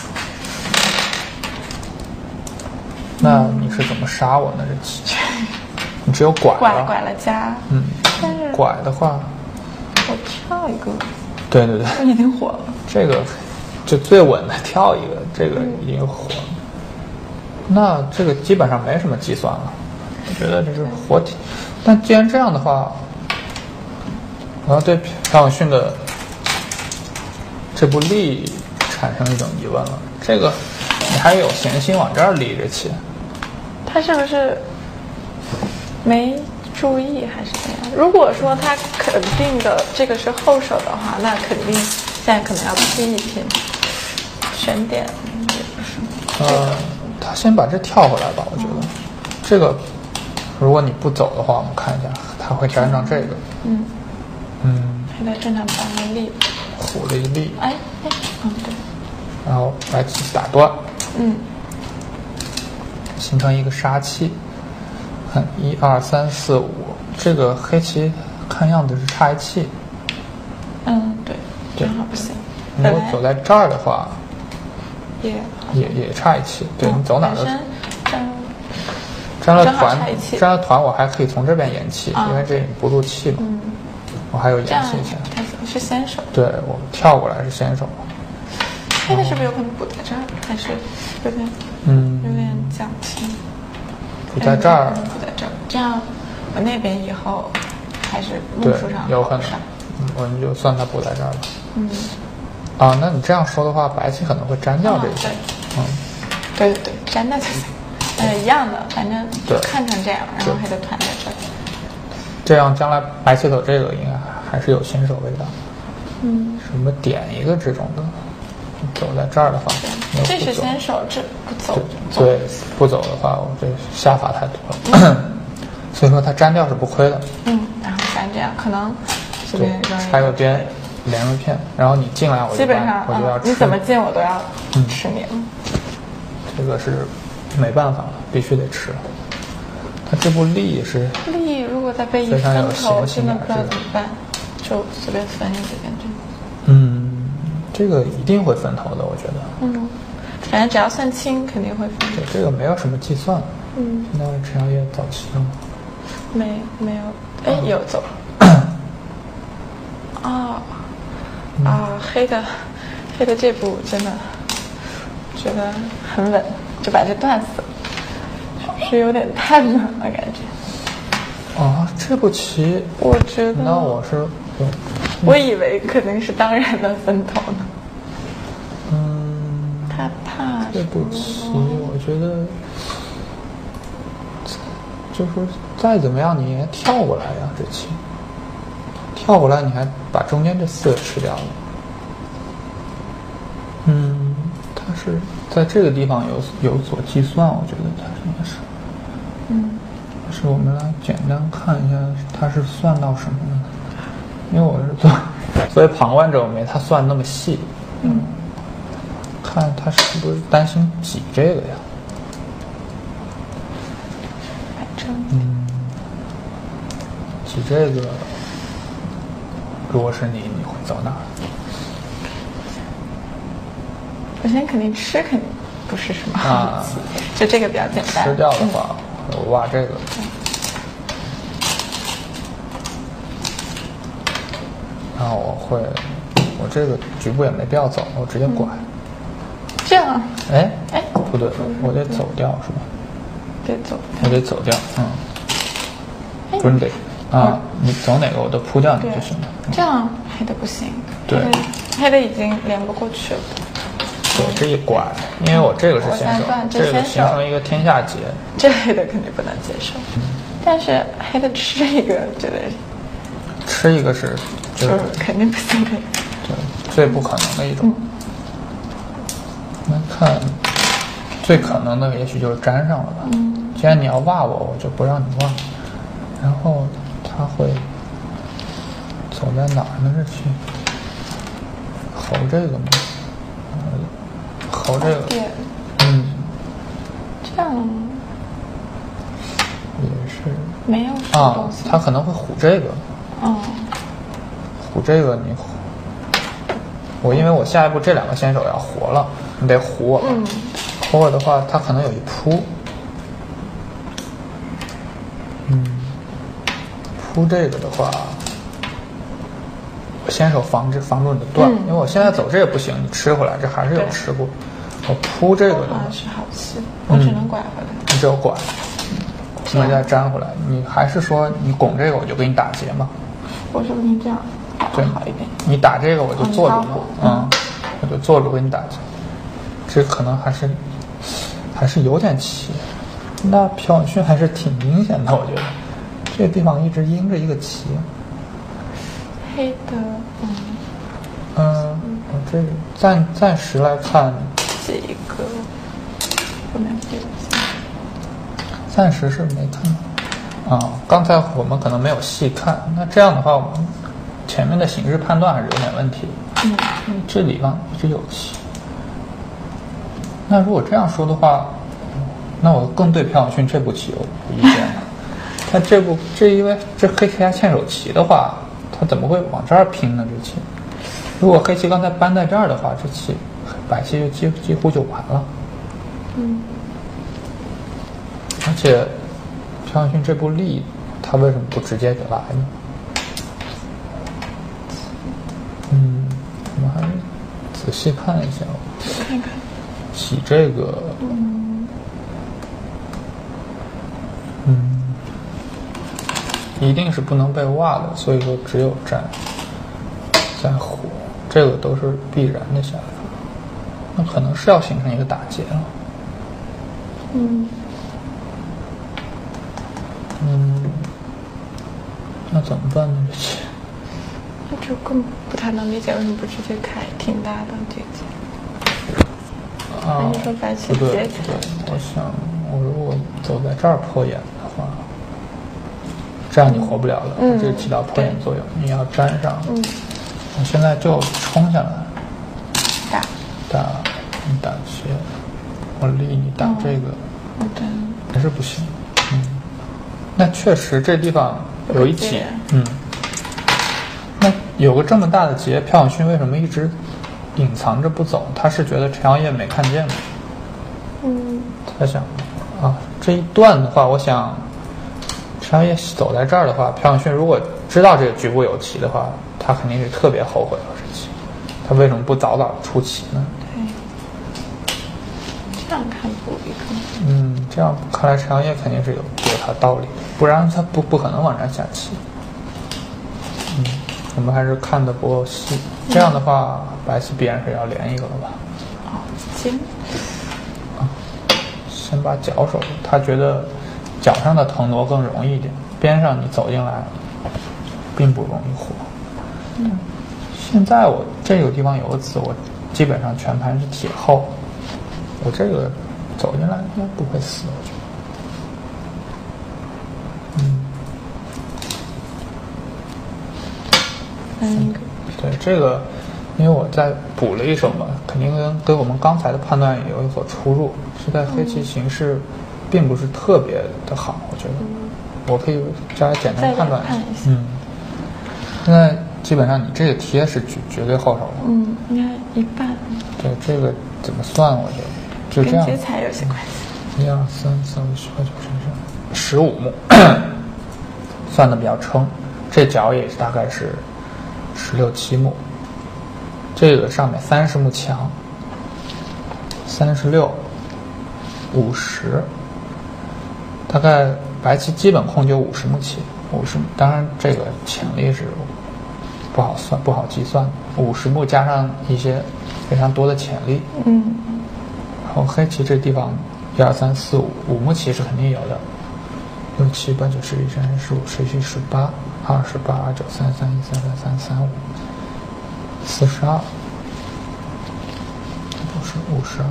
那你是怎么杀我呢？这棋，你只有拐了， 拐拐了加， 嗯， 但是拐的话， 我跳一个， 对对对， 我已经火了。 这个就最稳的跳一个，这个已经火了。嗯、那这个基本上没什么计算了，我觉得这是活体。但既然这样的话，我要对朴永训的这部力产生一种疑问了。这个你还有闲心往这儿立这棋？ 他是不是没注意还是怎样？如果说他肯定的这个是后手的话，那肯定现在可能要拼一拼，选点也不是。 呃，他先把这跳回来吧，我觉得、嗯、这个如果你不走的话，我们看一下，他会粘上这个。 嗯嗯， 现在正常把个力， 虎了一力。 哎哎，嗯对。 然后白棋打断。 嗯。 形成一个杀气，看一二三四五，这个黑棋看样子是差一气。 嗯，对，正好不行。 如果走在这儿的话， 也也也差一气。对、嗯、你走哪都沾沾了团，沾了团，我还可以从这边延气， 啊、 因为这不入气嘛。 嗯， 我还有延气线。 是先手。 对，我跳过来是先手。 黑的是不是有可能补在这儿，还是有点嗯有点讲清？ 补在这儿， 补在这儿，这样我那边以后还是路数上有可能，嗯，我们就算它补在这儿吧。 嗯。 啊，那你这样说的话，白棋可能会粘掉这些。 嗯。对对对，粘掉就行。呃，一样的，反正就看成这样，然后黑的团在这儿。 这样将来白棋走这个应该还是有新手味道。 嗯。 什么点一个这种的。走在这儿的话， 这是先手，这不走。 对，不走的话，我这下法太多了，嗯、所以说它粘掉是不亏的。 嗯，然后粘这样，可能这边还有边连入片，然后你进来我就基本上我就要吃、 嗯、你怎么进我都要吃你、 嗯。这个是没办法了，必须得吃。它这步力是力，如果再被一分头，真的不知道怎么办，就随便分一个感觉。 嗯。这个一定会分头的，我觉得。 嗯，反正只要算清，肯定会分。 对，这个没有什么计算。 嗯。 那陈阳烨早期了吗？ 没，没有。哎，有走。哦， 嗯、 啊，黑的，黑的这步真的觉得很稳，就把这断死了，是有点太稳了感觉。 啊，这步棋， 我觉得。 那我是。嗯、 我以为肯定是当然的分头呢。 嗯， 他怕这步棋，我觉得就是再怎么样，你也跳过来呀，这棋跳过来，你还把中间这四个吃掉了。嗯，他是在这个地方有有所计算，我觉得他应该是。 嗯， 是我们来简单看一下，他是算到什么呢？因为我是作作为旁观者，我没他算那么细。 嗯， 看他是不是担心挤这个呀？嗯，挤这个，如果是你，你会走哪儿？ 首先肯定吃肯定不是什么好问题，啊、就这个比较简单。 吃掉的话，嗯、我挖这个。然后我会，我这个局部也没必要走，我直接拐。嗯、 这样？ 哎哎，不对，我得走掉是吧？ 得走。 我得走掉，嗯。不是你得啊，你走哪个我都铺掉你就行了。 这样黑的不行。 对， 黑的已经连不过去了。 对，这一拐，因为我这个是先手，这个形成一个天下劫。 这黑的肯定不能接受，但是黑的吃一个，觉得吃一个是就是肯定不行的。 对，最不可能的一种。那看最可能的也许就是粘上了吧。嗯。既然你要挖我，我就不让你挖。然后他会走在哪儿呢？是去吼这个吗？吼这个，嗯， 这样也是没有啊，他可能会唬这个， 哦， 唬这个你唬我，因为我下一步这两个先手要活了，你得唬我，嗯，唬我的话，他可能有一扑，嗯。扑这个的话，我先手防止防住你的断，嗯、因为我现在走这也不行，你吃回来这还是有吃过。我扑这个的话是好棋，我只能拐回来。 你只有拐，你再粘回来。你还是说你拱这个我就给你打劫吗？ 我说不定这样会好一点。 你打这个我就坐住嘛，嗯，我就坐住给你打劫。这可能还是还是有点棋，那朴永勋还是挺明显的，我觉得。这个地方一直阴着一个棋， 黑的，嗯， 嗯，我这个暂暂时来看， 这一个不能丢， 暂时是没看到啊。刚才我们可能没有细看，那这样的话，我们前面的形势判断还是有点问题。嗯，这地方一直有棋。那如果这样说的话，那我更对朴永勋这步棋有意见了。那这步这因为这黑棋还欠手棋的话，他怎么会往这儿拼呢？这棋，如果黑棋刚才搬在这儿的话，这棋白棋就几几乎就完了。 嗯。 而且朴永勋这步力，他为什么不直接就来呢？嗯，我们还是仔细看一下。 看看。 起这个。嗯。嗯。一定是不能被挖的，所以说只有粘再活，这个都是必然的下法。那可能是要形成一个打劫了。 嗯。 嗯。那怎么办呢？这棋？ 我就更不太能理解为什么不直接开，挺大的这棋。 啊， 还是说白棋不对，不对，我想我如果走在这儿破眼的话。这样你活不了了，嗯、这起到破眼作用。你要粘上，嗯，我现在就冲下来， 打打，你打斜，我立你打这个， 嗯，对， 还是不行。嗯，那确实这地方有一劫，嗯，那有个这么大的劫，朴永勋为什么一直隐藏着不走？他是觉得陈阳烨没看见吗？ 嗯， 他想啊，这一段的话，我想。陈阳烨走在这儿的话，朴永勋如果知道这个局部有棋的话，他肯定是特别后悔了这棋。他为什么不早早出棋呢？ 对，这样看不一个。 嗯，这样看来陈阳烨肯定是有有他道理，不然他不不可能往这下棋。嗯，我们还是看的不够细。这样的话，白棋必然是要连一个了吧？ 哦，行。 啊，先把角守住，他觉得。角上的腾挪更容易一点，边上你走进来，并不容易活。 嗯， 现在我这个地方有个子，我基本上全盘是铁后，我这个走进来应该不会死，我觉得。嗯， 嗯， 对这个因为我在补了一手嘛，肯定跟跟我们刚才的判断也有所出入。现在黑棋形势并不是特别的好，我觉得。嗯、我可以再来简单判断一下。嗯。现在基本上你这个贴是绝绝对后手的。 嗯，应该一半。 对，这个怎么算？我觉得就这样。 跟劫财有些关系。 一二三四五六七八九十十十五目，算的比较撑。这角也大概是十六七目。这个上面三十目墙，三十六、五十，大概白棋基本控就五十目棋，五十。当然这个潜力是不好算、不好计算。五十目加上一些非常多的潜力， 嗯。 然后黑棋这地方一二三四五五目棋是肯定有的，六七八九十一十二十五十七十八二十八二九三三一三三三三五。四十二，不是五十二，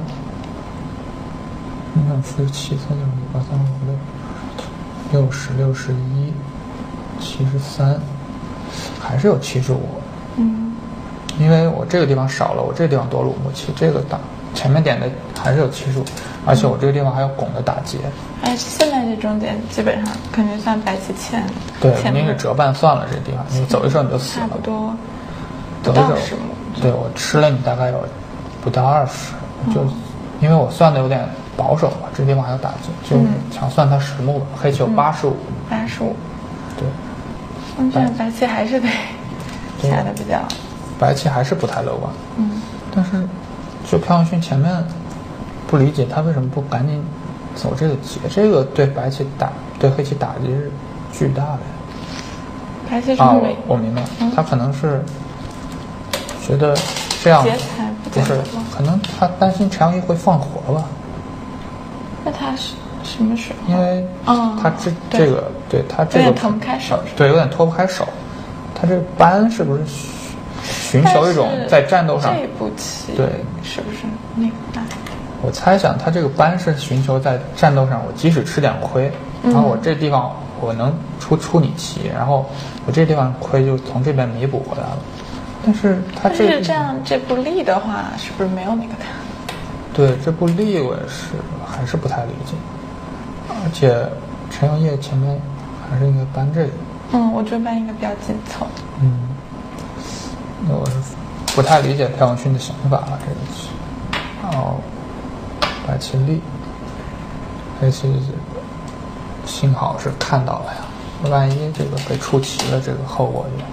你看四十七、三九五八三五六，六十六十一，七十三，还是有七十五。 嗯， 因为我这个地方少了，我这个地方多了五目棋，这个打前面点的还是有七十五，而且我这个地方还有拱的打劫。 哎，现在这中间基本上肯定算白棋欠。 对，肯定是折半算了，这个地方你走一手你就死了。 差不多。 不到十目，对，我吃了你大概有不到二十，就因为我算的有点保守吧，这地方还有打劫，就想算它十目吧。黑棋有八十五， 八十五， 对。 嗯，这样白棋还是得下的比较， 白棋还是不太乐观。 嗯， 但是就朴永勋前面不理解他为什么不赶紧走这个劫，这个对白棋打对黑棋打击是巨大的。 白棋是啊，我我明白，嗯、他可能是。觉得这样不是，可能他担心陈阳一会放火吧？ 那他是什么时候？ 因为他这、哦、这个对他这个有点腾不开手， 对，有点脱不开手。他这个扳是不是寻求一种在战斗上？ 这步棋对， 是不是那个扳？ 我猜想他这个扳是寻求在战斗上，我即使吃点亏，然后我这地方我能出出你棋，然后我这地方亏就从这边弥补回来了。但是他这是这样，这步力的话，是不是没有那个弹？ 对，这步力我也是还是不太理解。而且陈阳烨前面还是应该扳这个。 嗯，我觉得扳应该比较紧凑。 嗯，那我是不太理解朴永勋的想法了，这个棋。然后白棋力，黑棋幸好是看到了呀，万一这个被出棋了，这个后果就。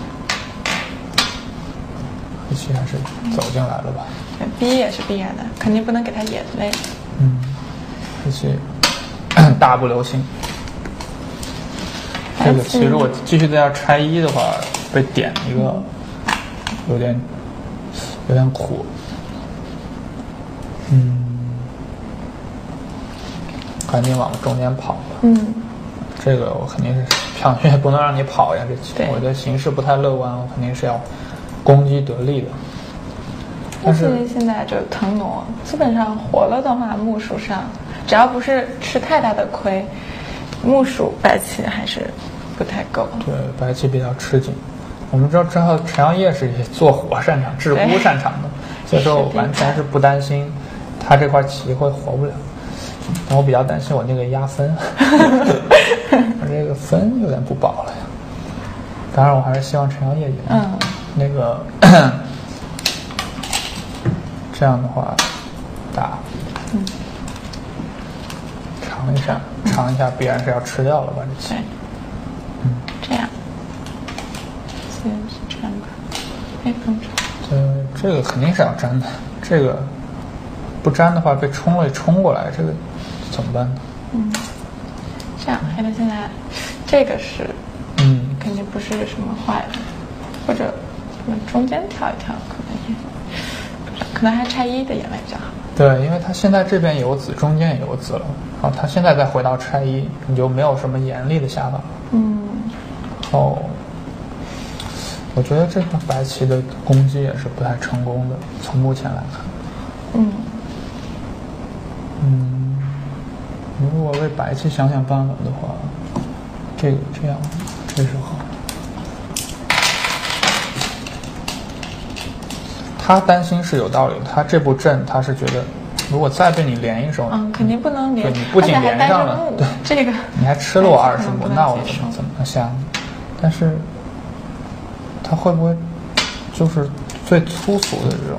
黑棋还是走进来了吧？ 嗯、逼也是必然的，肯定不能给他眼泪。 嗯，黑棋大步流星。这个棋如果继续在这拆一的话，被点一个，有点有点苦。嗯，赶紧往中间跑吧。 嗯， 这个我肯定是朴永勋也不能让你跑呀，这棋我的形势不太乐观，我肯定是要。攻击得力的， 但是现在就腾挪，基本上活了的话，目数上只要不是吃太大的亏，目数白棋还是不太够。 对，白棋比较吃紧。我们知道，知道陈阳烨是做火擅长、制孤擅长的，所以说我完全是不担心他这块棋会活不了。但我比较担心我那个压分，我这个分有点不保了呀。当然，我还是希望陈阳烨赢。 嗯。 那个这样的话打， 嗯， 尝一下，尝一下，必然是要吃掉了吧？这棋， 嗯，这样，先是粘吧，哎，不粘。 对，这个肯定是要粘的，这个不粘的话被冲了冲过来，这个怎么办呢？ 嗯，这样，黑的现在这个是， 嗯， 肯定不是什么坏的，或者。中间跳一跳，可能也可能还拆一的眼泪比较好。 对，因为他现在这边有子，中间也有子了，然后他现在再回到拆一，你就没有什么严厉的下法了。 嗯。 哦，我觉得这个白棋的攻击也是不太成功的，从目前来看。 嗯。 嗯，如果为白棋想想办法的话，这个这样，这是好。 他担心是有道理的，他这步阵他是觉得，如果再被你连一手， 嗯，肯定不能连， 对你不仅连上了，对这个你还吃了我二十目，那我怎么怎么下呢？但是他会不会就是最粗俗的这种？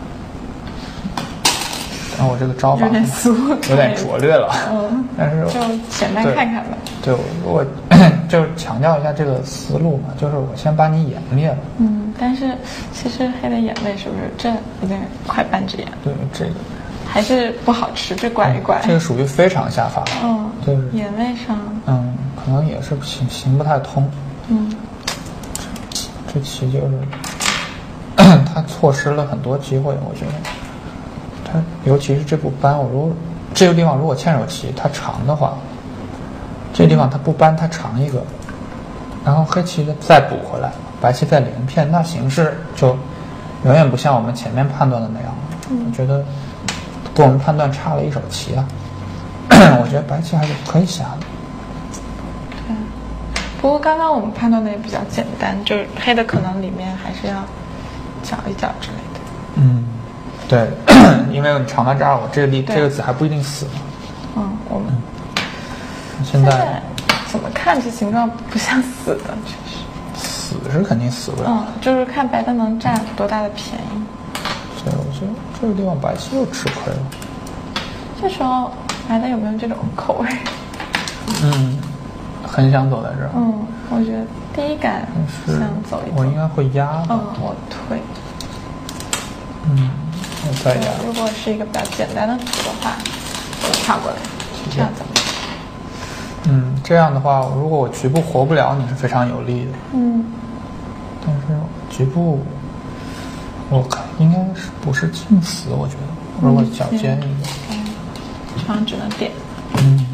然后我这个招法有点粗， 有点拙劣了， 嗯， 但是就简单看看吧。 对，我就是强调一下这个思路嘛，就是我先把你眼灭了。 嗯，但是其实黑的眼位是不是这已经快半只眼？ 对，这个还是不好吃，这拐一拐。 这个属于非常下法了。 嗯， 就是眼位上， 嗯，可能也是行行不太通。 嗯， 这棋就是他错失了很多机会，我觉得。他尤其是这步扳，我如果这个地方如果欠手棋它长的话，这个地方它不扳，它长一个，然后黑棋再补回来，白棋再连片，那形势就远远不像我们前面判断的那样了。 嗯、 我觉得跟我们判断差了一手棋啊。我觉得白棋还是可以下的。 对，不过刚刚我们判断的也比较简单，就是黑的可能里面还是要搅一搅之类的。 嗯。对，因为你长到这儿，我这个地这个子还不一定死呢。 嗯，我们、 嗯、现在, 现在怎么看这形状不像死的，确实。 死是肯定死不了。 嗯，就是看白的能占多大的便宜。 对，我觉得这个地方白棋又吃亏了。 这时候白的有没有这种口味？ 嗯，很想走在这儿。 嗯，我觉得第一感想走一走。 我应该会压。 嗯，我退。 嗯。再压。 如果是一个比较简单的图的话，我跳过来，这样怎么样？ 嗯，这样的话，如果我局部活不了，你是非常有利的。 嗯。 但是局部，我看应该是不是近死？我觉得，如果脚尖一个， 嗯，这样只能点。 嗯。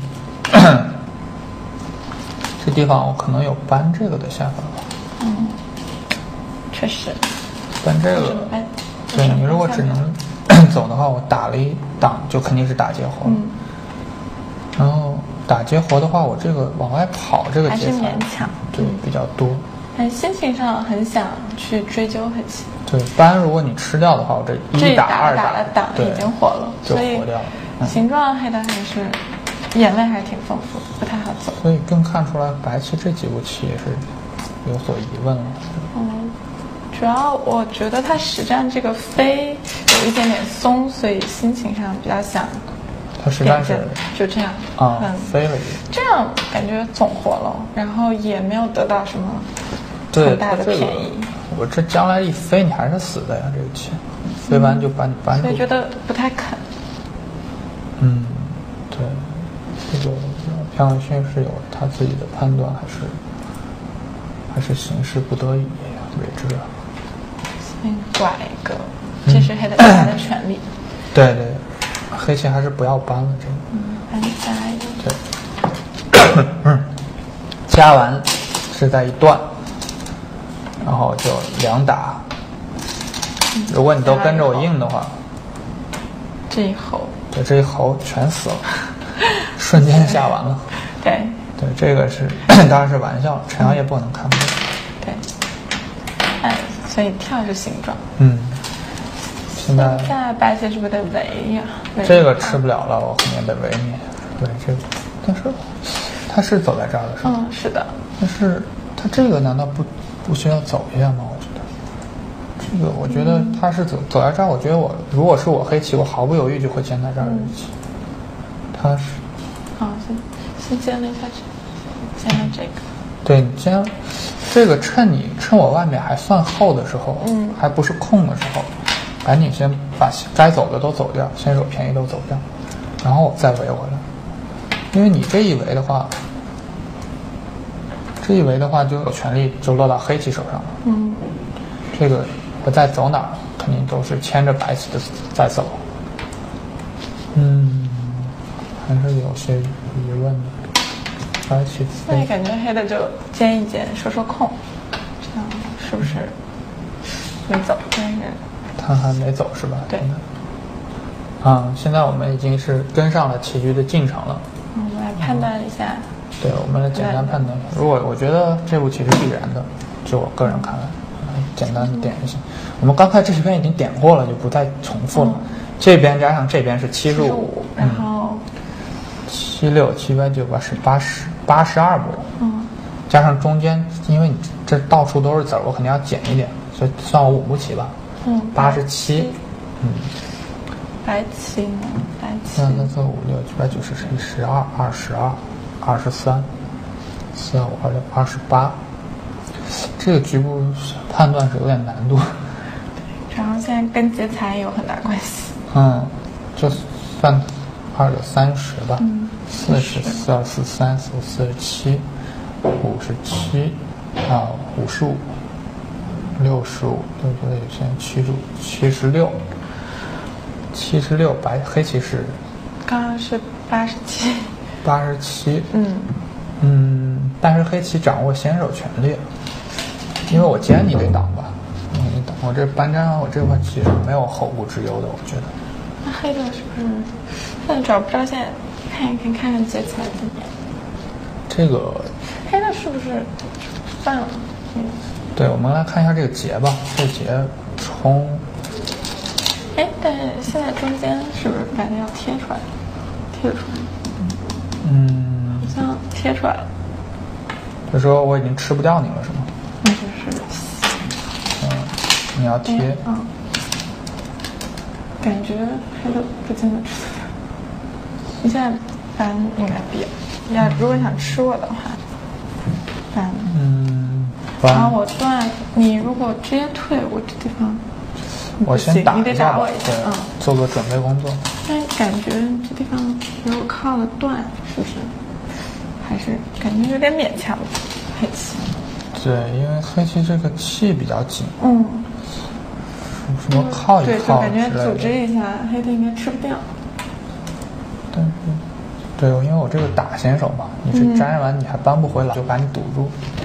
这地方我可能有扳这个的下法吧。 嗯，确实。 扳这个。对，你如果只能走的话，我打了一档就肯定是打劫活。 嗯。 然后打劫活的话，我这个往外跑这个劫还是勉强。 对，比较多。 但心情上很想去追究黑棋。 对，扳如果你吃掉的话，我这一打二打了档已经活了， 就活掉了。 嗯、形状黑的还是眼位还是挺丰富，不太好走。 所以更看出来白棋这几步棋也是有所疑问了。 嗯。主要我觉得他实战这个飞有一点点松，所以心情上比较想。 他实战是就这样啊、嗯，飞了一个， 这样感觉总活了，然后也没有得到什么很大的便宜。 这个、我这将来一飞，你还是死的呀，这个棋，飞完就把你扳住、 嗯。所以觉得不太肯。 嗯，对，这个朴永勋是有他自己的判断，还是还是形势不得已为之啊？ 嗯，拐一个，这是黑的他的权利。 对对，黑棋还是不要扳了这个。 嗯，扳加一个。 对，嗯，加完是在一段，然后就两打。嗯、如果你都跟着我应的话， 这一猴， 对，这一猴全死了，瞬间下完了。 对对，这个是当然是玩笑，陈阳也不能看不见。 对，哎。所以跳是形状。 嗯，现在现在白棋是不是得围呀？ 这个吃不了了，我肯定得围你。对这个，但是他是走在这儿的是吧？ 嗯，是的。 但是他这个难道不不需要走一下吗？我觉得这个，我觉得他是走、嗯、走在这儿，我觉得我如果是我黑棋，我毫不犹豫就会尖在这儿的棋。嗯、他是啊，先先尖了一下这，尖了这个。 对，你尖。这个趁你趁我外面还算厚的时候， 嗯， 还不是空的时候，赶紧先把该走的都走掉，先手便宜都走掉，然后再围回来。因为你这一围的话，这一围的话就有权利就落到黑棋手上了。 嗯， 这个我再走哪儿，肯定都是牵着白棋的在走。嗯，还是有些疑问的。白棋那你感觉黑的就尖一尖，说说空，这样是不是没走？但是他还没走是吧？ 对。 啊，现在我们已经是跟上了棋局的进程了。 嗯，我们来判断一下。嗯、 对，我们来简单判断。如果我觉得这步棋是必然的，就我个人看来， 简单的点一下。我们刚才这边已经点过了，就不再重复了。嗯、这边加上这边是七十五， 然后七六七八九八十八十八十二步。 嗯， 加上中间，因为你这到处都是子儿，我肯定要减一点，所以算我五步棋吧。 嗯， 八十七。嗯， 白棋呢？白棋。 三三四五六七八九十十一十二二十二二十三四五二六二十八。这个局部判断是有点难度， 然后现在跟劫财有很大关系。 嗯，就算二九三十吧， 嗯， 四十四二四三四五四十七，五十七啊五十五，六十五，六觉得有些七十五，七十六，七十六白黑棋是， 刚刚是八十七， 八十七， 嗯嗯，但是黑棋掌握先手权利。因为我尖你得挡吧，你挡我这搬粘，我这块其实没有后顾之忧的，我觉得。 那黑的是不是？现在找不着，现在看一看，看看劫财怎么样？ 这个黑的是不是算了？嗯。 对，我们来看一下这个劫吧，这个劫冲。 哎，但是现在中间是不是感觉要贴出来？贴出来。 嗯。 好像贴出来了。 就说我已经吃不掉你了，是吗？ 那就是， 嗯，你要贴， 嗯，感觉黑的不见得吃得了。你现在搬应该必要，要如果想吃我的话，搬， 嗯， 然后我断，你如果直接退，我这地方， 我先打你得打我一下，嗯， 做个准备工作。 但感觉这地方如果靠了断，是不是？还是感觉有点勉强，黑棋。 对，因为黑棋这个气比较紧， 嗯， 什么靠一靠， 对，就感觉组织一下，黑的应该吃不掉。 但是，对，因为我这个打先手嘛，你这粘完你还搬不回来，嗯、就把你堵住。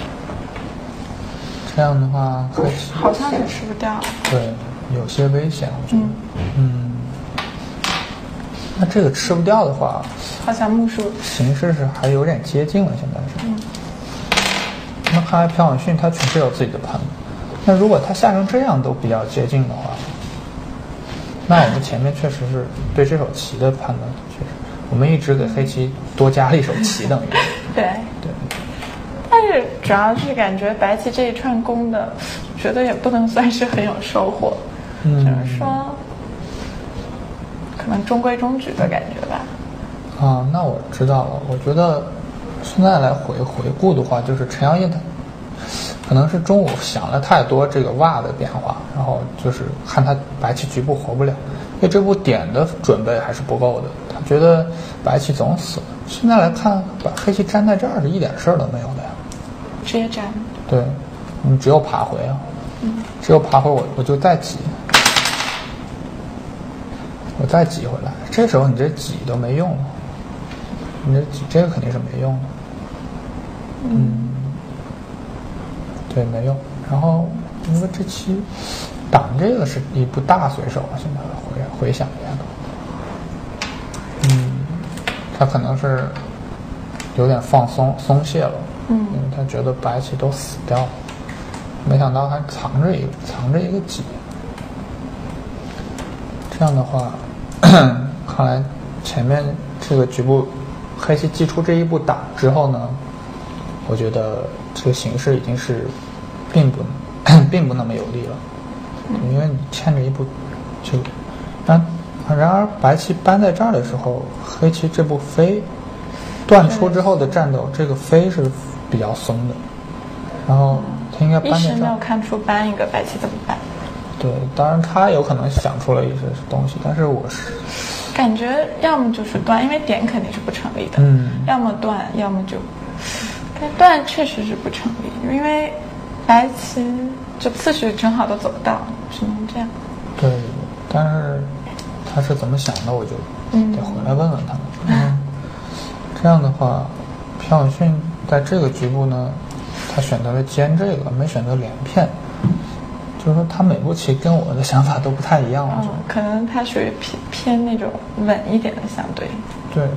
这样的话，黑棋好像是吃不掉。 对，有些危险，我觉得。 嗯。 嗯。那这个吃不掉的话， 好像目数形势是还有点接近了，现在是。 嗯。 那看来朴永训他确实有自己的判断。那如果他下成这样都比较接近的话，那我们前面确实是对这手棋的判断确实，我们一直给黑棋多加了一手棋，等于。 对对。 但是主要是感觉白棋这一串攻的，觉得也不能算是很有收获， 嗯， 只能说可能中规中矩的感觉吧。 啊，那我知道了。我觉得现在来回回顾的话，就是陈阳烨他可能是中午想了太多这个袜的变化，然后就是看他白棋局部活不了，因为这步点的准备还是不够的。他觉得白棋总死，现在来看，把黑棋粘在这儿是一点事儿都没有的呀。 直接粘。 对，你只有爬回啊， 嗯， 只有爬回我我就再挤，我再挤回来。这时候你这挤都没用了。你这这个肯定是没用的，嗯，对，没用。然后因为这期挡这个是一步大随手啊，现在回回想一下都，嗯，他可能是有点放松松懈了， 嗯， 因为他觉得白棋都死掉了，没想到还藏着一个藏着一个挤，这样的话，看来前面这个局部。黑棋祭出这一步挡之后呢，我觉得这个形势已经是并不并不那么有利了，因为你欠着一步就然然而白棋搬在这儿的时候，黑棋这步飞断出之后的战斗，这个飞是比较松的，然后他应该搬在这儿。 一时没有看出搬一个白棋怎么办？ 对，当然他有可能想出了一些东西，但是我是。 感觉要么就是断，因为点肯定是不成立的， 嗯， 要么断，要么就，但断确实是不成立，因为白棋就次序正好都走不到，只能这样。 对，但是他是怎么想的，我就得回来问问他们。嗯，嗯这样的话，朴永训在这个局部呢，他选择了尖这个，没选择连片。就是说，他每步棋跟我的想法都不太一样， 嗯，可能他属于偏偏那种稳一点的相对。 对，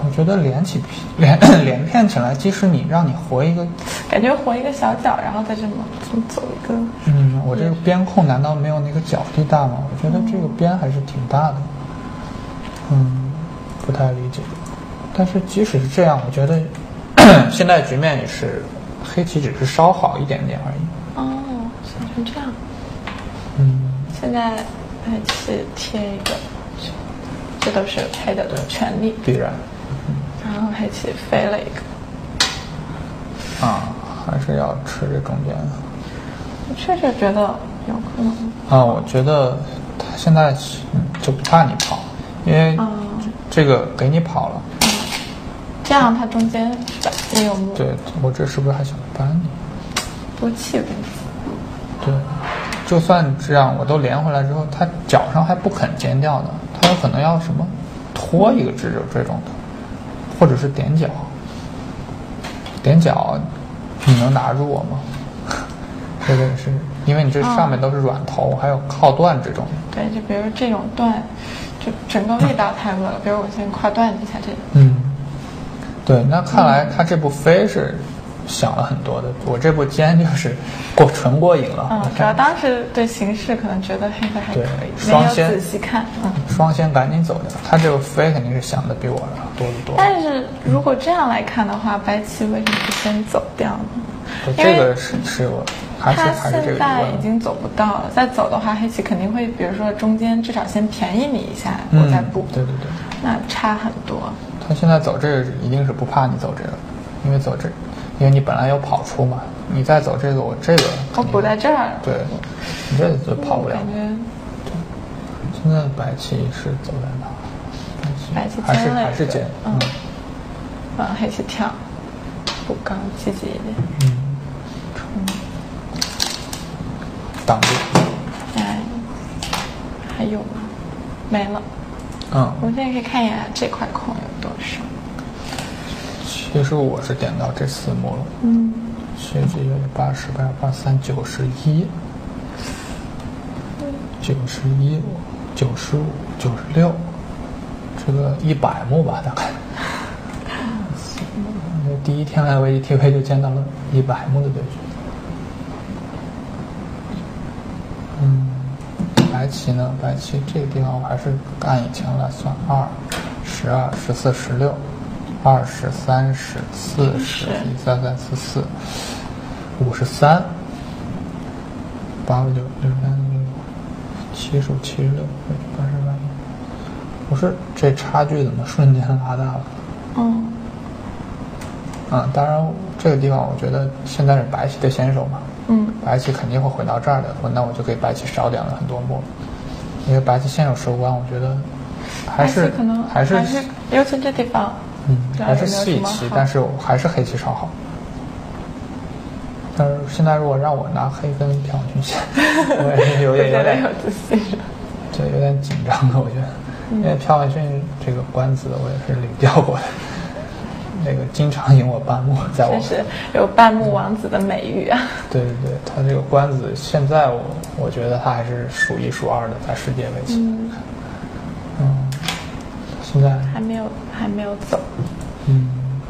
我觉得连起连连片起来，即使你让你活一个， 感觉活一个小角，然后再这么这么走一个。 嗯，我这个边控难道没有那个角地大吗？我觉得这个边还是挺大的。嗯，不太理解。但是即使是这样，我觉得现在局面也是黑棋只是稍好一点点而已。 哦，写成这样。 嗯，现在黑棋贴一个，这都是黑的权利， 必然。 嗯，然后黑棋飞了一个。 啊，还是要吃这中间。 我确实觉得有可能。 啊，我觉得他现在就不怕你跑，因为这个给你跑了。 嗯，这样它中间是吧也有目。 对，我这是不是还想搬你？ 多气问题。 对，就算这样，我都连回来之后，他脚上还不肯尖掉的，他有可能要什么拖一个直着这种的，或者是点脚。点脚，你能拿住我吗？这个是因为你这上面都是软头，哦、还有靠断这种。 对，就比如这种断，就整个味道太恶了。比如我先跨断一下这个。 嗯，对，那看来他这步飞是想了很多的，我这步尖就是过纯过瘾了。 嗯，主要当时对形势可能觉得黑的还可以，没有仔细看。嗯， 双先赶紧走掉，他这个飞肯定是想的比我多得多。 但是如果这样来看的话，白棋为什么不先走掉呢？ 这个是是我还是还是这个他现在已经走不到了，再走的话，黑棋肯定会，比如说中间至少先便宜你一下， 嗯、 我再补。 对对对， 那差很多。 他现在走这个一定是不怕你走这个，因为走这，因为你本来有跑出嘛，你再走这个，我这个我补在这儿， 对，你这就跑不了。 感觉对，现在白棋是走在哪？ 白棋还是还是尖， 嗯，往黑棋跳，补刚积极一点， 嗯， 嗯， 挡住。 哎，还有吗？没了。 嗯， 我们现在可以看一眼这块空有多少。 其实我是点到这四目了。 嗯， 血迹有八十、八八三、九十一、九十一、九十五、九十六，这个一百目吧，大概。第一天来 V G T V 就见到了一百目的对局。嗯，白棋呢？白棋这个地方我还是按以前来算，二、十二、十四、十六。二十三十四十一三三四四五十三八十九六十三六七十五七十六八十八，不是这差距怎么瞬间拉大了？ 嗯， 啊，当然这个地方我觉得现在是白棋的先手嘛， 嗯， 白棋肯定会回到这儿的，我那我就给白棋少点了很多目，因为白棋先手收官，我觉得还是可能还是尤其这地方。 嗯，还是细棋，但是我还是黑棋稍好。但是现在如果让我拿黑跟朴永勋线，我也是有点有点有自信， 对，有点紧张的，我觉得，嗯、因为朴永勋这个官子我也是领教过的，那个经常赢我半目，在我是有半目王子的美誉啊。 对对对，他这个官子现在我我觉得他还是数一数二的，在世界围棋。嗯。嗯现在还没有还没有走。 嗯，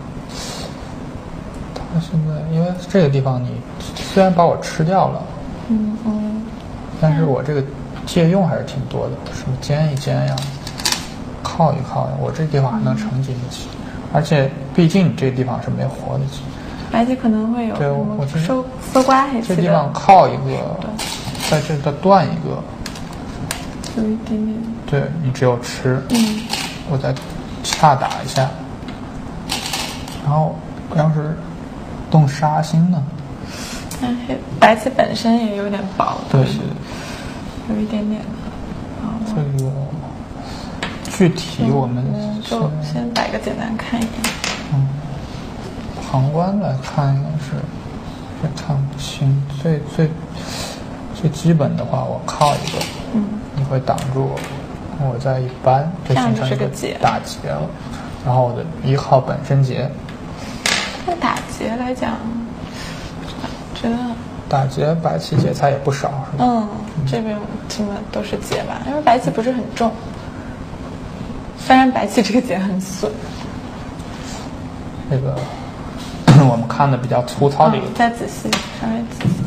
他现在因为这个地方你虽然把我吃掉了， 嗯嗯， 但是我这个借用还是挺多的，什么尖一尖呀，靠一靠呀，我这地方还能承几棋，嗯、而且毕竟你这个地方是没活的棋。 白棋可能会有对我这收搜刮黑棋的。 这地方靠一个，在这再断一个， 有一点点。 对你只有吃。 嗯。 我再恰打一下，然后要是动杀星呢？ 但是白棋本身也有点薄， 对， 有一点点。 这个具体我们就先摆个简单看一眼。 嗯，旁观来看应该是也看不清。最最最基本的话，我靠一个， 嗯， 你会挡住我。我再一扳，就形成一个打劫了，然后我的一号本身劫。 那打劫来讲，觉得打劫白棋劫材也不少，是吧？ 嗯，这边基本都是劫吧，因为白棋不是很重。虽然白棋这个劫很损， 这个我们看的比较粗糙的一个、 嗯，再仔细，稍微仔细。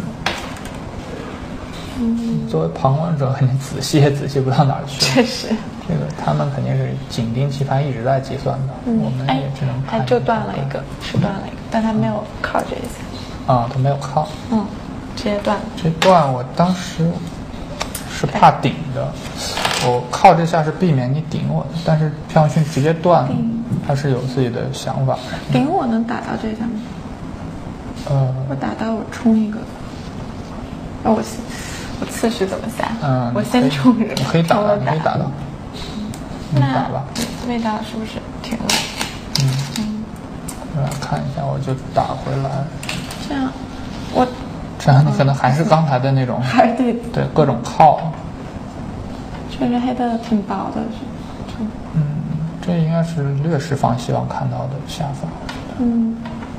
嗯，作为旁观者，肯定仔细也仔细不到哪儿去。 确实， 这个他们肯定是紧盯棋盘一直在计算的，嗯、我们也只能看。 哎，就断了一个，是断了一个，但他没有靠这一下。 啊，他没有靠。 嗯，直接断了。 这段我当时是怕顶的，我靠这下是避免你顶我的，但是票讯直接断了，他是有自己的想法。 顶我能打到这下吗？ 呃， 我打到我冲一个。哦，我我次序怎么下？ 嗯， 我先冲人， 你可以打到，你可以打到。你打吧。 味道是不是挺烂？ 嗯嗯，我来看一下，我就打回来。 这样，我这样你可能还是刚才的那种， 还得对各种靠。 确实黑的挺薄的，是。 嗯，这应该是略释放希望看到的下法。 嗯。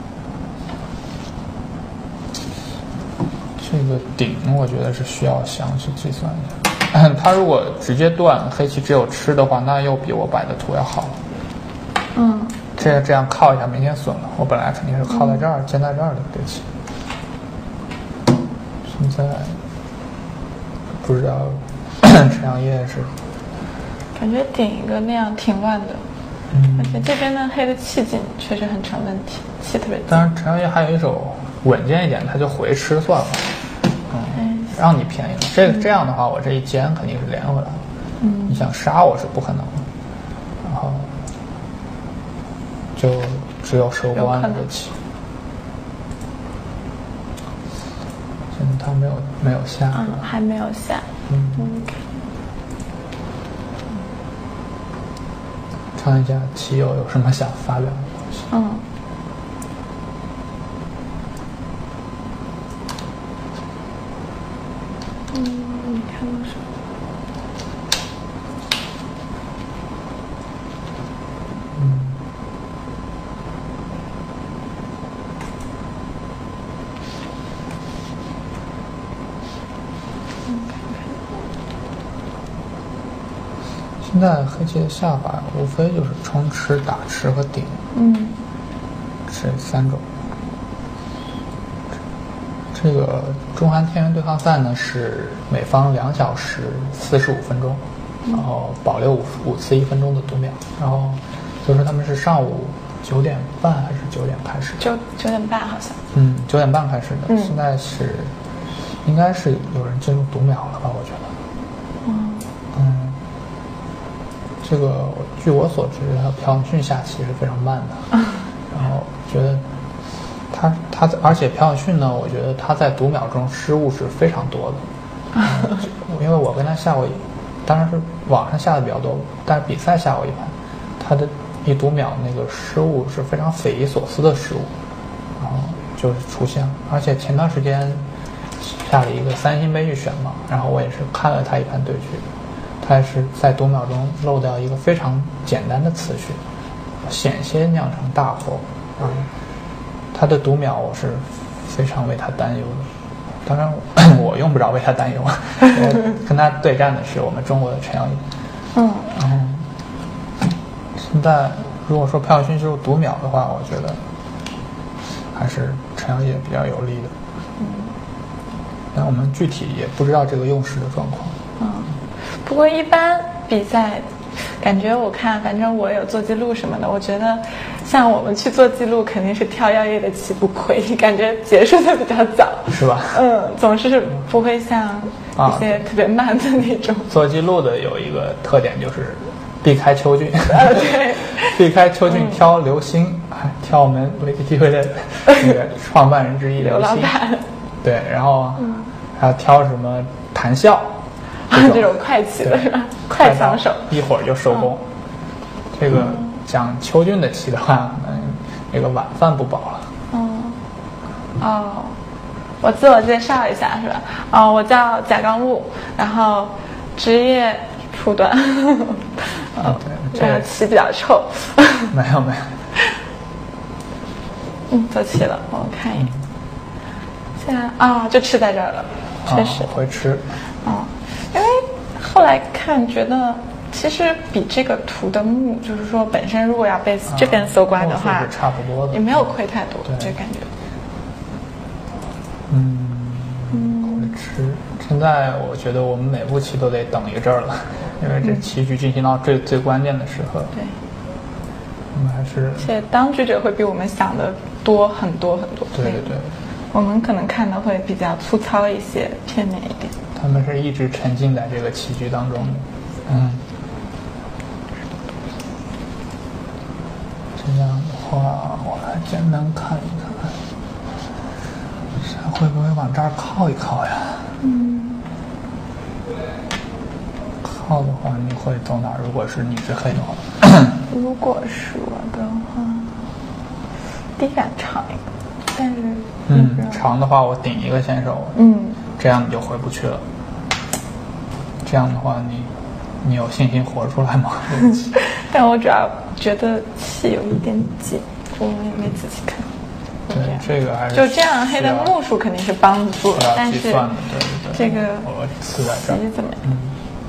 这个顶，我觉得是需要详细计算的。他如果直接断黑棋只有吃的话，那又比我摆的图要好。 嗯， 这这样靠一下明显损了。我本来肯定是靠在这儿、嗯、尖在这儿的对棋。现在不知道陈阳烨是感觉顶一个那样挺乱的。嗯，而且这边的黑的气劲确实很成问题，气特别劲。 当然，陈阳烨还有一手稳健一点，他就回吃算了。嗯，让你便宜了。这个、嗯、这样的话，我这一尖肯定是连回来了。嗯，你想杀我是不可能的，然后就只有收官了这棋。现在他没有没有下， 嗯，还没有下。 嗯。嗯看一下棋友有什么想发表的东西。 嗯。嗯，你看到什么？ 嗯。 嗯，看看。 现在黑棋的下法无非就是冲吃、打吃和顶。 嗯。 这三种。这个中韩天元对抗赛呢是每方两小时四十五分钟，然后保留五五次一分钟的读秒，然后就是他们是上午九点半还是九点开始？ 九九点半好像。 嗯，九点半开始的。 嗯、 现在是应该是有人进入读秒了吧？我觉得。 嗯。 嗯。这个据我所知，他朴永训下棋是非常慢的， 嗯、 然后觉得。他他而且朴永训呢，我觉得他在读秒中失误是非常多的，嗯、因为我跟他下过，当然是网上下的比较多，但是比赛下过一盘，他的一读秒那个失误是非常匪夷所思的失误，然后就是出现了，而且前段时间下了一个三星杯预选嘛，然后我也是看了他一盘对局，他也是在读秒中漏掉一个非常简单的次序，险些酿成大祸，啊、嗯。他的读秒我是非常为他担忧的，当然我用不着为他担忧，跟他对战的是我们中国的陈阳烨。 嗯， 然后现在如果说朴永训就是读秒的话，我觉得还是陈阳烨比较有利的。 嗯， 但我们具体也不知道这个用时的状况。 嗯，不过一般比赛。感觉我看，反正我有做记录什么的，我觉得像我们去做记录，肯定是挑耀烨的棋不亏，感觉结束的比较早， 是吧？ 嗯，总是不会像一些特别慢的那种。 啊、做记录的有一个特点就是避开邱俊， 呃，对， 避开邱俊挑刘星，还、嗯、挑我们围棋机会的那个创办人之一刘星，对，然后、嗯、还要挑什么谭笑。 这, 这种快棋的是吧？快抢手， 一会儿就收工。嗯、这个讲邱俊的棋的话，嗯，那个晚饭不保了。 嗯，哦，我自我介绍一下是吧？哦，我叫贾刚路，然后职业初段。 哦，对， 这个棋比较臭。 没有没有。 嗯，做棋了，我看一眼。现在啊、哦，就吃在这儿了，确实、 哦、会吃。 哦。因为后来看觉得其实比这个图的目，就是说本身如果要被这边搜刮的话， 啊、是差不多的， 也没有亏太多， 对这感觉。 嗯嗯，会吃。现在我觉得我们每步棋都得等一阵儿了，因为这棋局进行到最、嗯、最关键的时刻。 对。 我们还是。 而且当局者会比我们想的多很多很多。 对对对。 我们可能看的会比较粗糙一些，片面一点。 他们是一直沉浸在这个棋局当中的。嗯。这样的话，我来简单看一看，它会不会往这儿靠一靠呀？ 嗯。 靠的话，你会走哪儿？如果是你是黑的话。 如果是我的话，第一杆长一个，但是嗯，长的话我顶一个先手， 嗯， 这样你就回不去了。这样的话你，你你有信心活出来吗？ 但我主要觉得气有一点紧，我也没仔细看。 对，这个还是就这样，黑的目数肯定是帮助了，但是对对对这个我刺在这儿， 怎么样？ 嗯，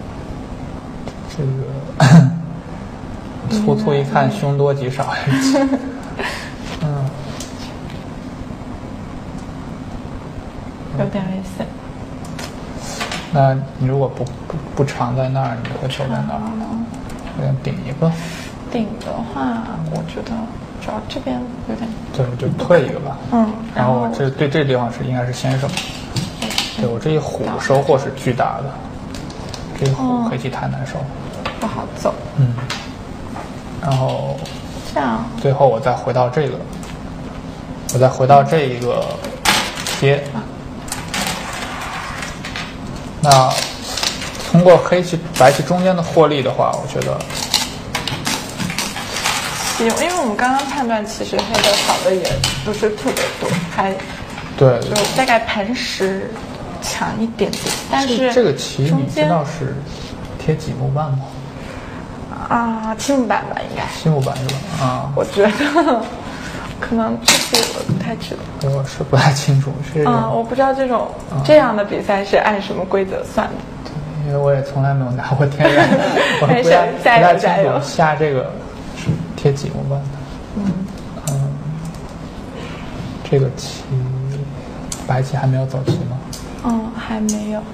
这个粗粗一看，凶多吉少。嗯， 有点危险。 那你如果不不不长在那儿，你会守在哪儿呢？我想顶一个。 顶的话，我觉得主要这边有点。 对，就退一个吧。 嗯。 然后这对这地方是应该是先手。对，我这一虎收获是巨大的，这一虎黑棋太难受， 不好走。 嗯。然后。 这样。 最后我再回到这个，我再回到这一个贴。那通过黑棋白棋中间的获利的话，我觉得， 因为我们刚刚判断，其实黑的好的也不是特别多，还对， 就大概磐石强一点点。但是这个棋你知道是贴几目半吗？ 啊，七目半吧，应该。 七目半是吧？啊， 我觉得可能这是我不太知道。 我是不太清楚，是啊，我不知道这种、啊、这样的比赛是按什么规则算的。 因为我也从来没有拿过天元，我不太加油加油。 下这个是贴几目半的？ 嗯嗯，这个棋白棋还没有走棋吗？ 嗯，还没有。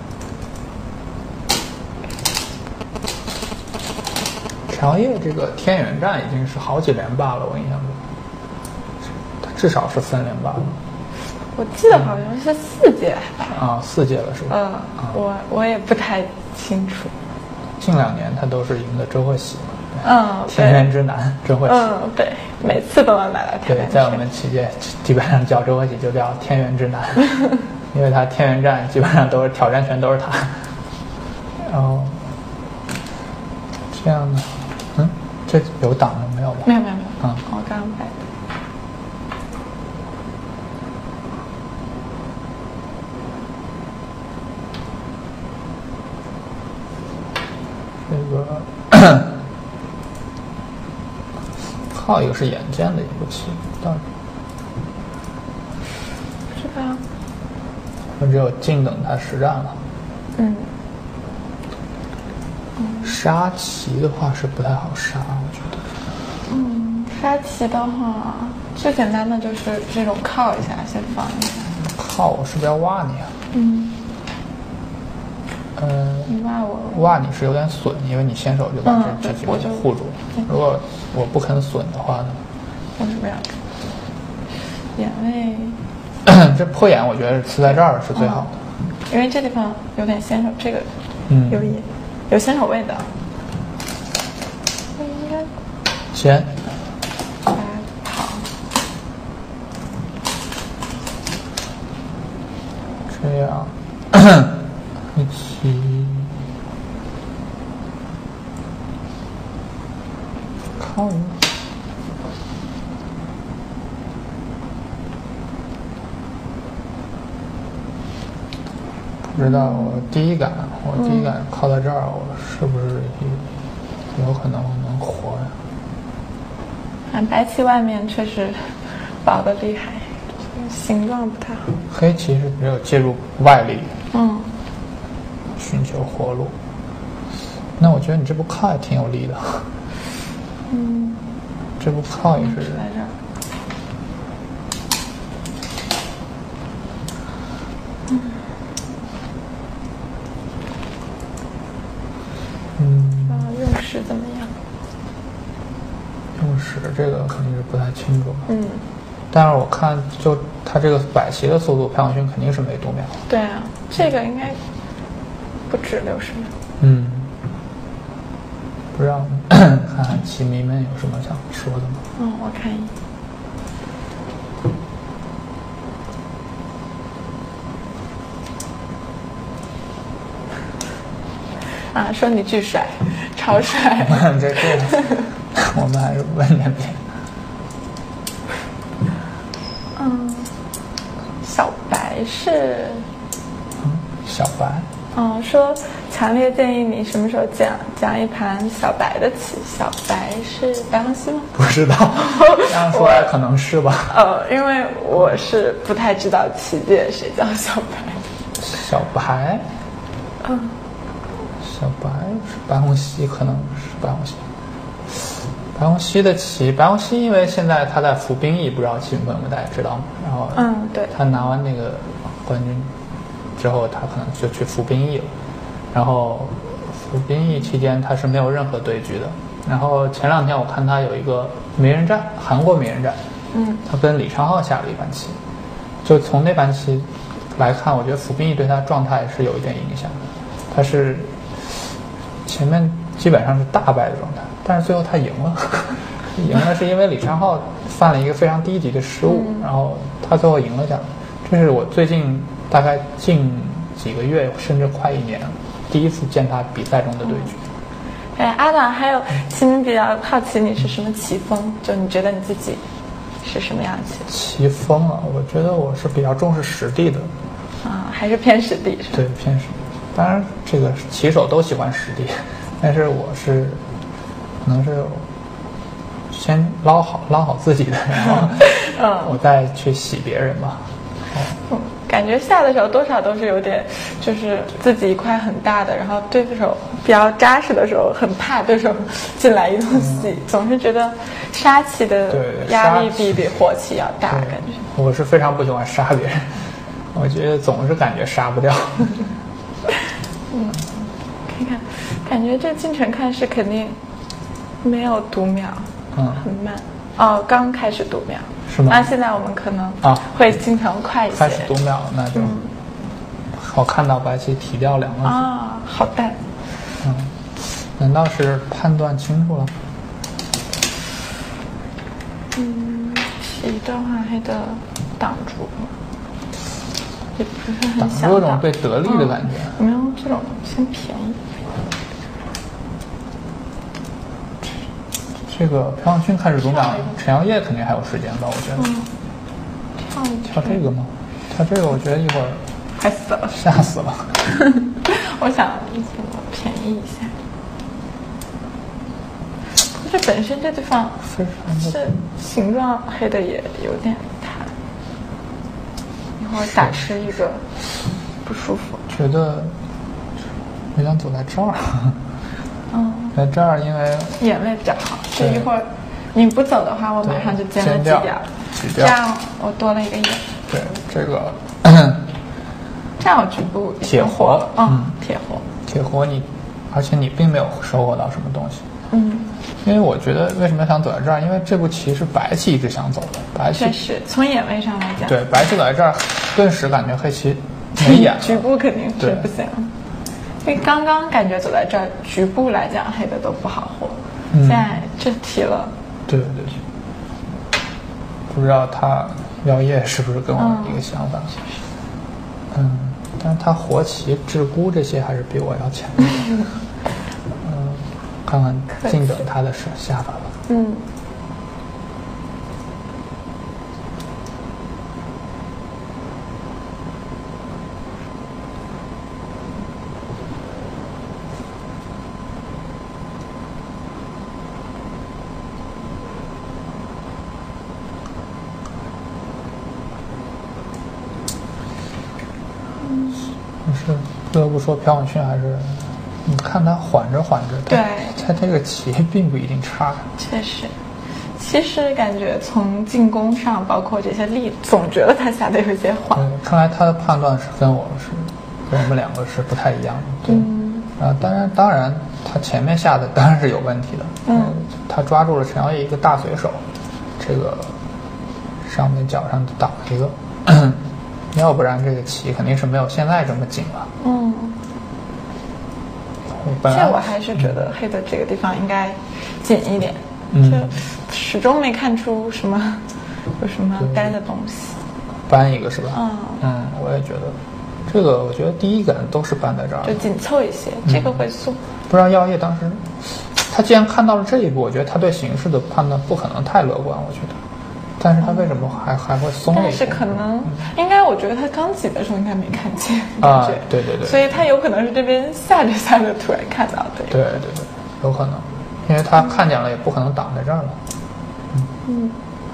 长夜这个天元战已经是好几连霸了，我印象中，它至少是三连霸了。 我记得好像是四届吧。 啊，四届了是吧？ 嗯，我我也不太清楚。 近两年他都是赢的周慧喜。 嗯， 天元之男周慧喜。 嗯，对，每次都能拿到天元。 对，在我们棋界基本上叫周慧喜就叫天元之男，因为他天元战基本上都是挑战权都是他。然后这样的。嗯，这有挡了没有吧？ 没有没有没有。 嗯， 我刚刚摆的。 这个靠一个是眼尖的一步棋，但是吧？ 我只有静等他实战了。 嗯。 杀棋的话是不太好杀，我觉得。 嗯，杀棋的话，最简单的就是这种靠一下，先放一下。 靠，我是不是要挖你啊？ 嗯。 嗯。 你挖我。 挖你是有点损，因为你先手就把这、 嗯、 这几个护住。如果我不肯损的话呢？ 我是不要。眼位。 这破眼，我觉得刺在这儿是最好的、 嗯。因为这地方有点先手，这个嗯有眼。有先手位的，应该先好， 这样一起靠一个，不知道我第一杆，我第一杆靠在这儿，我是不是有可能能活呀？ 看白棋外面确实薄的厉害，形状不太好。 黑棋是只有借助外力， 嗯， 寻求活路。 那我觉得你这部靠也挺有力的。 嗯， 这部靠也是。 在这儿。嗯。 嗯。 啊，用时怎么样？ 用时这个肯定是不太清楚。 嗯。 但是我看，就它这个摆棋的速度，朴永勋肯定是没读秒。 对啊，这个应该不止六十秒。 嗯。不知道看看棋迷们有什么想说的吗？ 嗯，我看一眼。啊，说你巨帅，超帅。 这这，我们还是问点别的。 嗯，小白是。 嗯，小白。 嗯，说强烈建议你什么时候讲讲一盘小白的棋。小白是白虹溪吗？ 不知道，这样说来可能是吧。 呃，因为我是不太知道棋界谁叫小白。 小白， 嗯， 小白是白虹溪，可能是白虹溪。白虹溪的棋，白虹溪因为现在他在服兵役，不知道棋迷朋友们大家知道吗？然后， 嗯，对， 他拿完那个冠军之后，他可能就去服兵役了。然后服兵役期间，他是没有任何对局的。然后前两天我看他有一个名人战，韩国名人战， 嗯， 他跟李昌镐下了一盘棋。就从那盘棋来看，我觉得服兵役对他状态是有一点影响的。他是前面基本上是大败的状态，但是最后他赢了。赢了是因为李昌镐犯了一个非常低级的失误，嗯、然后他最后赢了下来。这是我最近大概近几个月甚至快一年第一次见他比赛中的对局。 哎，阿党，还有棋迷比较好奇你是什么棋风，就你觉得你自己是什么样的棋？ 棋风啊，我觉得我是比较重视实地的。 啊，还是偏实地是吧？ 对，偏实地。当然，这个棋手都喜欢实地，但是我是可能是先捞好捞好自己的，然后我再去洗别人吧。 嗯，感觉下的时候多少都是有点，就是自己一块很大的，然后对手比较扎实的时候，很怕对手进来一通洗，嗯、总是觉得杀棋的压力比比活棋要大，感觉。 我是非常不喜欢杀别人，我觉得总是感觉杀不掉。 嗯，看看，感觉这进程看是肯定没有读秒， 嗯， 很慢。哦，刚开始读秒。 是吗？ 那现在我们可能啊会进程快一些。 开始读秒，那就、嗯、我看到白棋提掉两个啊，好淡。 嗯，难道是判断清楚了？ 嗯，提的话还得挡住，也不是很想挡。 有种被得利的感觉。 嗯、没有这种先便宜。 这个朴永勋开始读秒，陈阳烨肯定还有时间吧？我觉得。 嗯。跳跳这个吗？跳这个，我觉得一会儿快死了， 吓死了。 我想便宜一下。这本身这地方是形状黑的也有点塌，一会儿打吃一个不舒服。 觉得我想走在这儿。 嗯， 在这儿，因为眼位比较好，这一会儿你不走的话，我马上就尖了几点，这样我多了一个眼。 对，这个这样我局部铁活， 嗯，铁活， 铁活你，而且你并没有收获到什么东西。 嗯， 因为我觉得为什么想走在这儿？因为这步棋是白棋一直想走的，白棋确实从眼位上来讲， 对，白棋走在这儿，顿时感觉黑棋没眼了， 局部肯定是不行。因为刚刚感觉走在这儿，局部来讲黑的都不好活，嗯、现在这提了。 对对对，不知道他姚烨是不是跟我一个想法？嗯，嗯，但是他活棋、雉孤这些还是比我要强一点。嗯，看看静等他的下法吧。 嗯。 是不得不说朴永勋还是你看他缓着缓着， 对， 他这个棋并不一定差。 确实，其实感觉从进攻上，包括这些力，总觉得他下的有些缓。 对，看来他的判断是跟我是跟我们两个是不太一样的。对， 嗯， 啊，当然当然，他前面下的当然是有问题的。 嗯， 他抓住了陈瑶烨一个大随手，这个上面脚上挡一个。要不然这个棋肯定是没有现在这么紧了。 嗯， 本来这我还是觉得黑的这个地方应该紧一点， 嗯， 就始终没看出什么有什么呆的东西。 扳一个是吧？ 嗯嗯，我也觉得，这个我觉得第一杆都是扳在这儿， 就紧凑一些，这个会松。 不知道耀烨当时，他既然看到了这一步，我觉得他对形势的判断不可能太乐观，我觉得。但是他为什么还、嗯、还会松一点？ 但是可能、嗯、应该，我觉得他刚挤的时候应该没看见， 啊，对对对， 所以他有可能是这边下着下着突然看到的。 对对对，有可能，因为他看见了，也不可能挡在这儿了。嗯。嗯，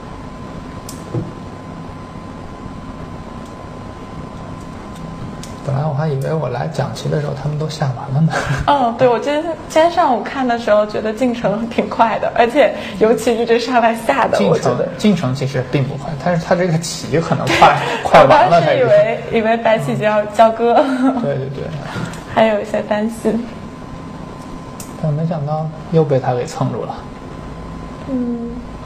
本来我还以为我来讲棋的时候他们都下完了呢。 嗯，对，我今天今天上午看的时候觉得进程挺快的，而且尤其是这上来下的， 进程进程其实并不快，但是他这个棋可能快快完了。 我当时以为以为白棋就要交割。 对对对， 还有一些担心， 但没想到又被他给蹭住了。 嗯，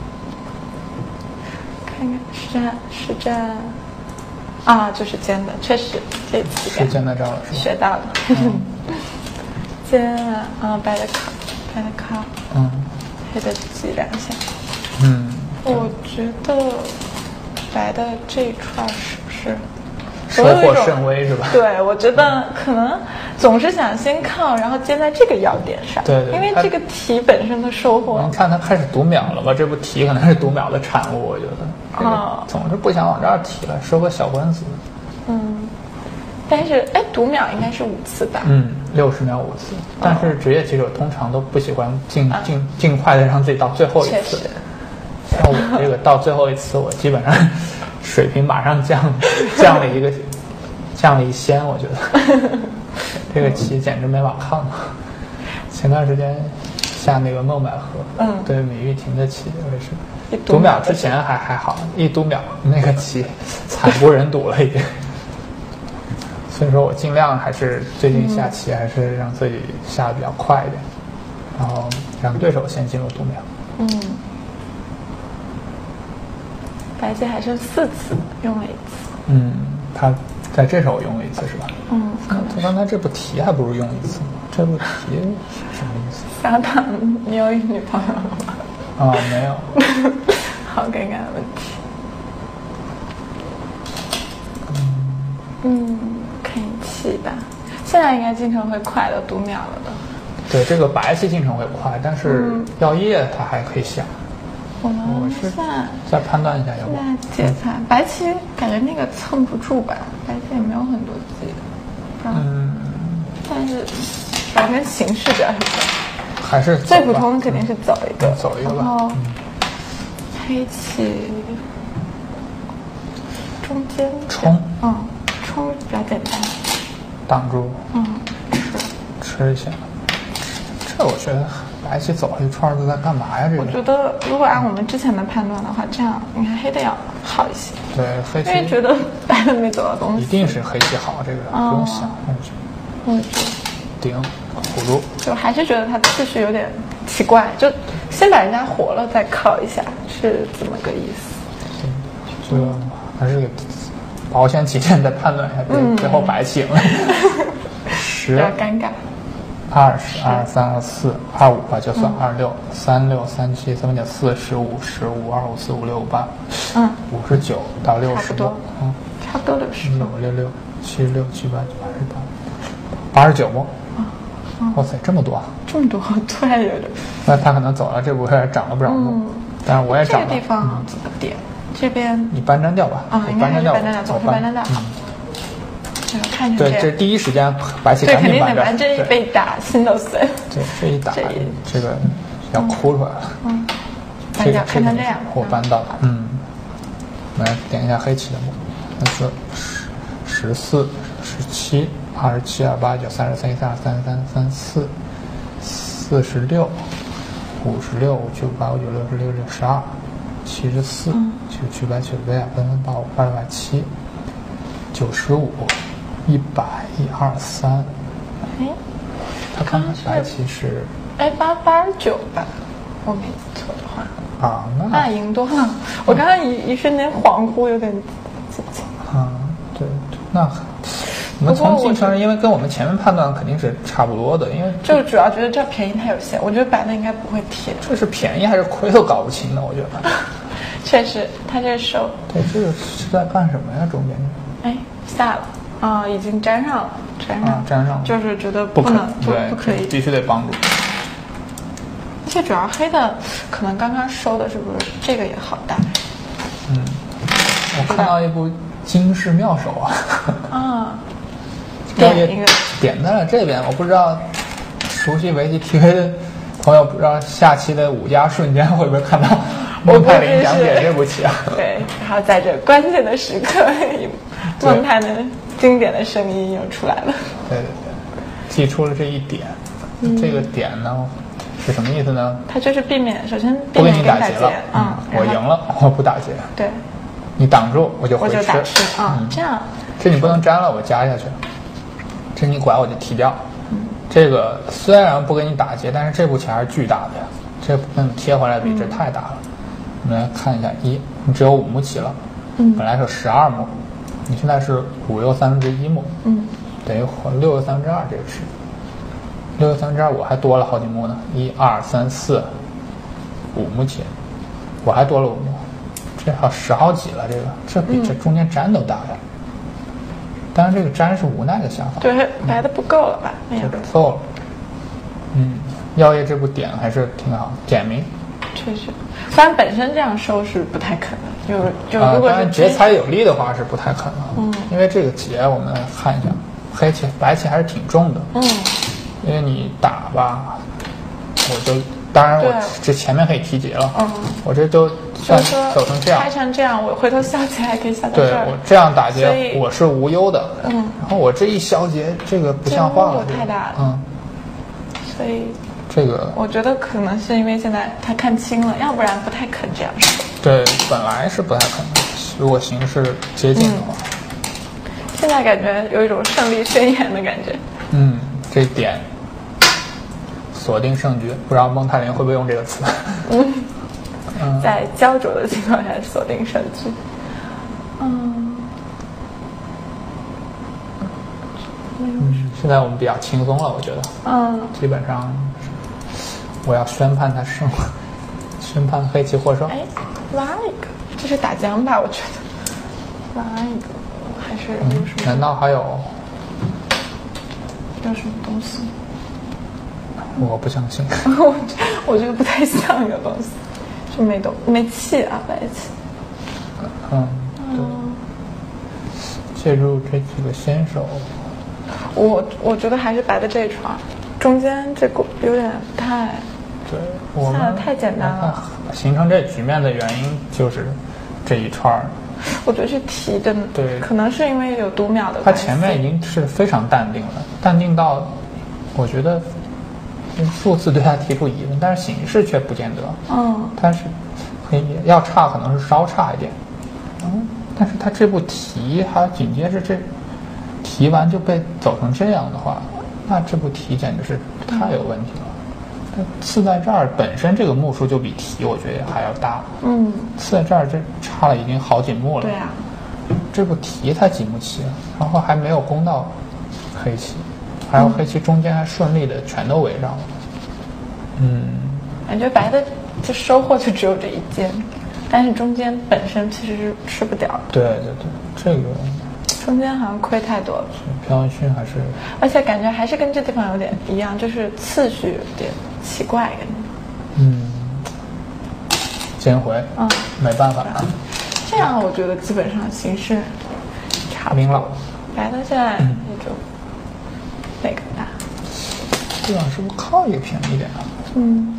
看看实战实战。啊，就是尖的，确实这次是尖的招了，是吧？ 学到了，嗯、尖啊，白的靠，白的靠， 嗯， 黑的挤两下， 嗯， 我觉得白的这一串是不是收获甚微是吧？ 对，我觉得可能总是想先靠，然后接在这个要点上， 对对， 因为这个题本身的收获。 您看他开始读秒了吧？这部题可能是读秒的产物，我觉得。这个总是不想往这儿提了，收个小官司。 嗯，但是哎，读秒应该是五次吧？ 嗯，六十秒五次。但是职业棋手通常都不喜欢尽啊尽尽快的让自己到最后一次。像我这个到最后一次，我基本上水平马上降降了一个降了一仙，我觉得这个棋简直没法看了。前段时间下那个孟买河， 嗯， 对米玉婷的棋我也是。读秒之前还还好，一读秒那个棋惨不忍睹了已经。所以说我尽量还是最近下棋还是让自己下的比较快一点，然后让对手先进入读秒。 嗯，白棋还剩四次，用了一次。 嗯，他在这手用了一次是吧？ 嗯， 他刚才这部题还不如用一次呢。这部题是什么意思？ 撒旦，你有女朋友了吗？ 啊，没有。 好尴尬的问题。嗯，看棋吧。现在应该进程会快的，读秒了的。 对，这个白棋进程会快，但是耀烨他还可以下。 我们现在再判断一下要不？ 现在解猜，白棋感觉那个蹭不住吧，白棋也没有很多棋。嗯。但是反正形势比较是。 还是最普通的肯定是走一个， 走一个吧。 然后黑棋中间冲， 嗯，冲比较简单， 挡住， 嗯， 吃吃一下。这我觉得白棋走了一串子在干嘛呀？这个我觉得如果按我们之前的判断的话，这样你看黑的要好一些。 对，黑棋因为觉得白的没走到东西， 一定是黑棋好，这个不用想，我觉得。 我也觉得。 顶。辅助， 就还是觉得他次序有点奇怪，就先把人家活了再靠一下，是这么个意思。 这个还是给保险起见再判断一下，嗯、最后白棋赢了。十， 比较尴尬。 二十二三二四二五吧，就算二六三六三七三八九四十五十五二五四五六八，嗯，五十九到六十多， 嗯，差不多六十多。 五六六七六七八九八十八，八十九吗？哇塞，这么多！ 这么多，突然有点。 那他可能走了这步，有点涨了不少路，嗯、但是我也涨了。 这个地方怎么点？这边你搬粘掉吧。 啊，应该是搬粘掉，总是搬粘掉。嗯。看成这样。 对，这第一时间白棋赶紧搬粘。这一被打，心都碎了。 对，这一打，这个要哭出来了。 嗯。搬掉，看成这样。 我搬到了。嗯。我来点一下黑棋的目，那是十十四、十七。 二十七、二十八、九、三十三、三二、三三、三四、四十六、五十六、五九、八五九、六十六、六十二、七十四、九七八、九十八、分分八五、二百七、九十五、一百、一二三。 哎， 他刚才白棋是哎八八十九吧，我没记错的话。 啊，那那赢多了。我刚刚一一瞬间恍惚，有点记不清。 啊，对，那我们从进程，因为跟我们前面判断肯定是差不多的，因为就主要觉得这便宜太有限，我觉得白的应该不会贴。 这是便宜还是亏都搞不清的，我觉得。 确实，他这手对，这个是在干什么呀？中间哎下了啊，已经粘上了，粘上了， 啊、粘上了， 就是觉得不可能不不可以， 必须得帮助。 而且主要黑的可能刚刚收的是不是这个也好大？ 嗯，我看到一部惊世妙手啊！ 啊，点一个点在了这边，我不知道熟悉围棋 T V 的朋友不知道下期的五家瞬间会不会看到孟泰玲讲解这部棋啊？ 对，然后在这关键的时刻，孟泰的经典的声音又出来了。 对对对，记出了这一点，嗯、这个点呢？是什么意思呢？ 他就是避免，首先避不给免你打劫了， 嗯， 我赢了，我不打劫。 对， 你挡住我就回吃， 我就打吃啊、嗯，这样。 这你不能粘了，我加下去。这你拐我就提掉。嗯，这个虽然不给你打劫，但是这步棋还是巨大的呀。这跟你贴回来比，这太大了。嗯、我们来看一下，一，你只有五目棋了， 嗯， 本来是十二目，你现在是五又三分之一目， 嗯， 等于六又三分之二这个是。六又三分之二，我还多了好几目呢，一二三四，五目棋，我还多了五目，这好十好几了，这个这比这中间粘都大呀。当然，这个粘是无奈的想法， 对，白的不够了吧？ 这个够了。嗯，药业这步点还是挺好，点名。 确实，虽然本身这样收是不太可能，就就如果是、 呃、劫财有利的话是不太可能， 嗯， 因为这个劫我们看一下，黑棋白棋还是挺重的， 嗯。 因为你打吧，我就当然我这前面可以提劫了，嗯，我这就算走成这样， 开成这样，我回头消劫还可以下到这儿。对，我这样打劫我是无忧的， 嗯， 然后我这一消劫，这个不像话了， 太大了， 嗯， 所以这个我觉得可能是因为现在他看清了，要不然不太肯这样说。 对，本来是不太可能，如果形势接近的话， 嗯、现在感觉有一种胜利宣言的感觉， 嗯，这点。锁定胜局，不知道孟泰玲会不会用这个词？ 嗯，嗯在焦灼的情况下锁定胜局。嗯， 嗯，现在我们比较轻松了，我觉得。 嗯， 基本上我要宣判他胜，宣判黑棋获胜。 哎，挖一个，这是打僵吧？我觉得，挖一个还是有什么？ 嗯、难道还有有什么东西？ 我不相信， 我我觉得不太像有东西，是没东没气啊，白气。 嗯，对。借助这几个先手， 我我觉得还是白的这一串，中间这个有点太， 对，我下的太简单了。 形成这局面的原因就是这一串。 我觉得是提的， 对， 可能是因为有读秒的他前面已经是非常淡定了，淡定到我觉得。数字对他提出疑问，但是形势却不见得。 嗯， 他是可以要差，可能是稍差一点。嗯，但是他这步题还紧接着这题完就被走成这样的话，那这步题简直是太有问题了。嗯、刺在这儿本身这个目数就比题我觉得还要大。 嗯， 刺在这儿这差了已经好几目了。 对啊， 这步题才几目棋，然后还没有攻到黑棋。还有黑棋中间还顺利的全都围上了，嗯， 感觉白的就收获就只有这一间，但是中间本身其实是吃不掉的。 对对对，这个中间好像亏太多了。 朴元勋还是， 而且感觉还是跟这地方有点一样，就是次序有点奇怪，感觉。 嗯，先回， 嗯， 没办法啊。 这样我觉得基本上形势差不多。 明了， 白的现在也就。嗯那个大， 这样是不是靠一个便宜一点啊？ 嗯，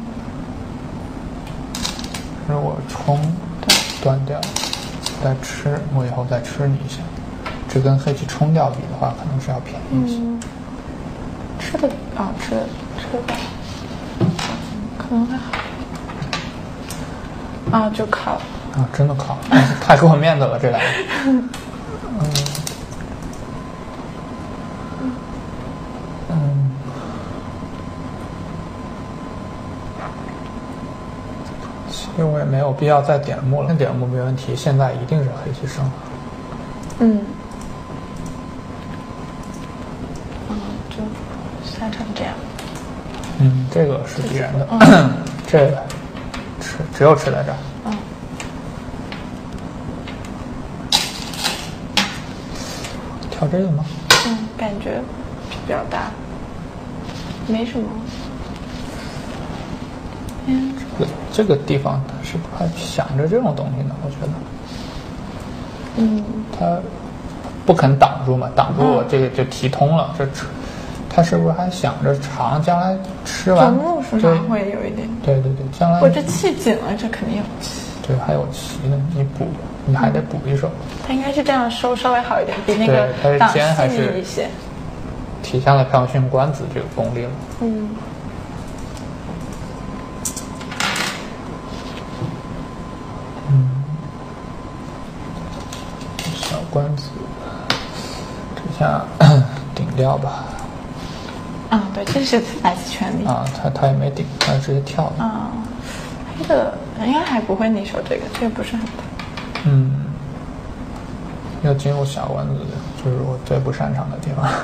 如果冲断掉，再吃，我以后再吃你一下， 这跟黑棋冲掉比的话，可能是要便宜一些。 嗯，吃的啊、哦，吃的吃的可能还好。啊，就靠啊，真的靠，太给我面子了，这俩人。嗯嗯，其实我也没有必要再点目了，点目没问题，现在一定是黑棋胜了。 嗯，嗯，就下成这样。 嗯，这个是必然的，嗯、这个吃只有吃在这儿。 嗯。 挑这个吗？ 嗯，感觉比较大，没什么。嗯， 这个这个地方他是不是还想着这种东西呢？我觉得， 嗯， 他不肯挡住嘛，挡住我这个就提通了。这他是不是还想着长将来吃完？ 木数上会有一点。 对对对，将来。 我这气紧了，这肯定有气。 对，还有棋呢，你补，你还得补一手。 他应该是这样收稍微好一点，比那个挡细腻一些。 体现了朴训官子这个功力了。 嗯。 嗯。小官子，这下顶掉吧。 啊，对，这是白棋权利。 啊，他他也没顶，他直接跳了。 啊，黑的应该还不会逆手这个，这个不是很大。 嗯。要进入小官子，就是我最不擅长的地方。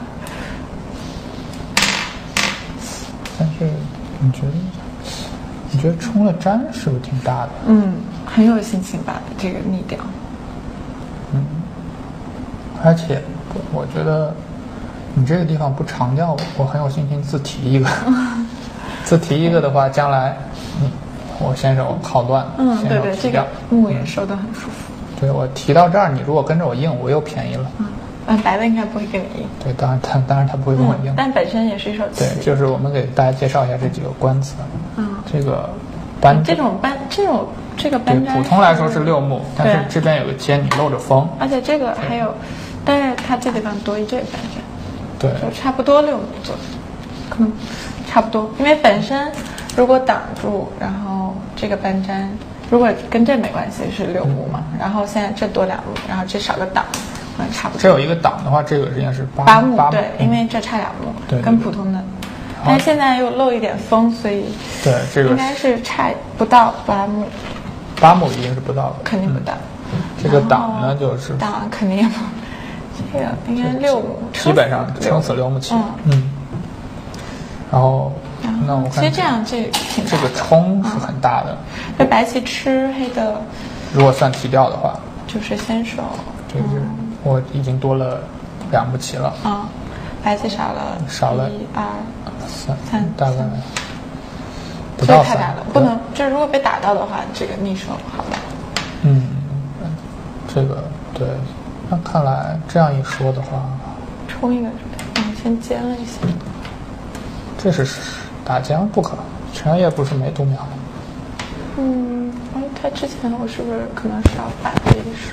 但是你觉得，你觉得冲了粘是不是挺大的？ 嗯，很有心情把这个逆掉。 嗯，而且我觉得你这个地方不长掉，我很有信心自提一个。自提一个的话，将来，嗯，我先手靠断， 嗯，对对，这个目也收得很舒服。 对，我提到这儿，你如果跟着我应，我又便宜了。 嗯，嗯，白的应该不会跟你应。 对，当然他当然他不会跟我应、 嗯，但本身也是一手棋。 对，就是我们给大家介绍一下这几个官子。 嗯， 这个搬、 嗯、这种搬这种这个搬对普通来说是六目，但是这边有个尖，你漏着风。 而且这个还有，但是它这地方多一这个搬粘。 对， 就差不多六目左右，可能差不多，因为本身如果挡住，然后这个搬粘。如果跟这没关系是六目嘛、嗯，然后现在这多两目，然后这少个挡，嗯，差不多。 这有一个挡的话，这个实际上是八八目， 八目对、嗯，因为这差两目， 对， 跟普通的。但是现在又漏一点风，所以对这个应该是差不到八目。 八目一定是不到的， 肯定不到。 嗯、这个挡呢，就是挡肯定不，这个应该六目， 基本上撑死六目棋。嗯。嗯然后。那我看， 其实这样这挺大的， 这个冲是很大的。 这、嗯、白棋吃黑的， 如果算提掉的话， 就是先手。 这个、嗯、我已经多了两步棋了。 啊、嗯，白棋少了少了一二三三， 大概不到三。太大了，不能。这如果被打到的话，这个逆手好吧？ 嗯，这个对。那看来这样一说的话， 冲一个，嗯，先尖了一下。 这是。打将不可，陈阳业不是没读秒吗？ 嗯，哎，他之前我是不是可能少摆了一手？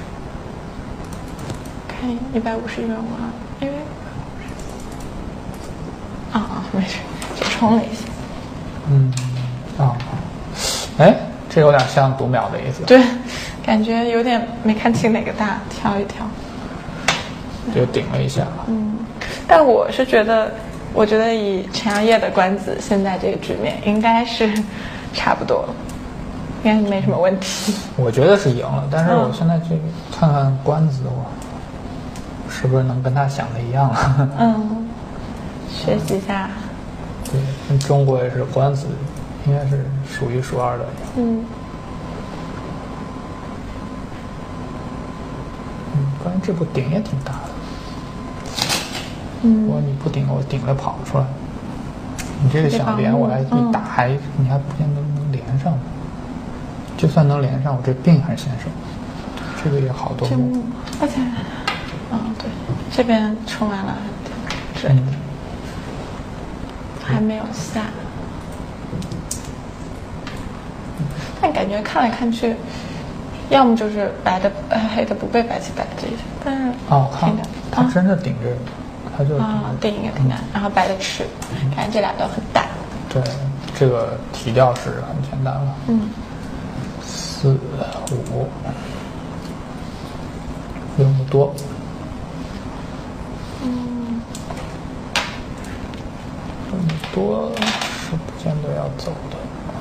看一百五十元哇，因为啊啊没事，就冲了一下。 嗯啊，哎，这有点像读秒的意思。 对，感觉有点没看清哪个大，挑一挑。 就顶了一下。 嗯，但我是觉得。我觉得以陈阳业的官子，现在这个局面应该是差不多，应该没什么问题。 我觉得是赢了，但是我现在这个看看官子，我是不是能跟他想的一样了？ 嗯，学习一下。 对，跟中国也是官子，应该是数一数二的。 嗯。 嗯，关键这步顶也挺大的。 嗯， 如果你不顶，我顶了跑不出来。你这个想连，我还你打还、嗯、你还不见得能连上。就算能连上，我这病还是先手。这个也好多目。 而且，嗯，对，这边冲完了，这、嗯、还没有下。但感觉看来看去， 要么就是白的呃黑的不被白棋摆这些，但是哦，看他真的顶这个，他就啊顶一个挺难，然后白的吃，感觉这俩都很大。 对，这个提掉是很简单了。 嗯， 四五六目多。 嗯， 六目多是不见得要走的。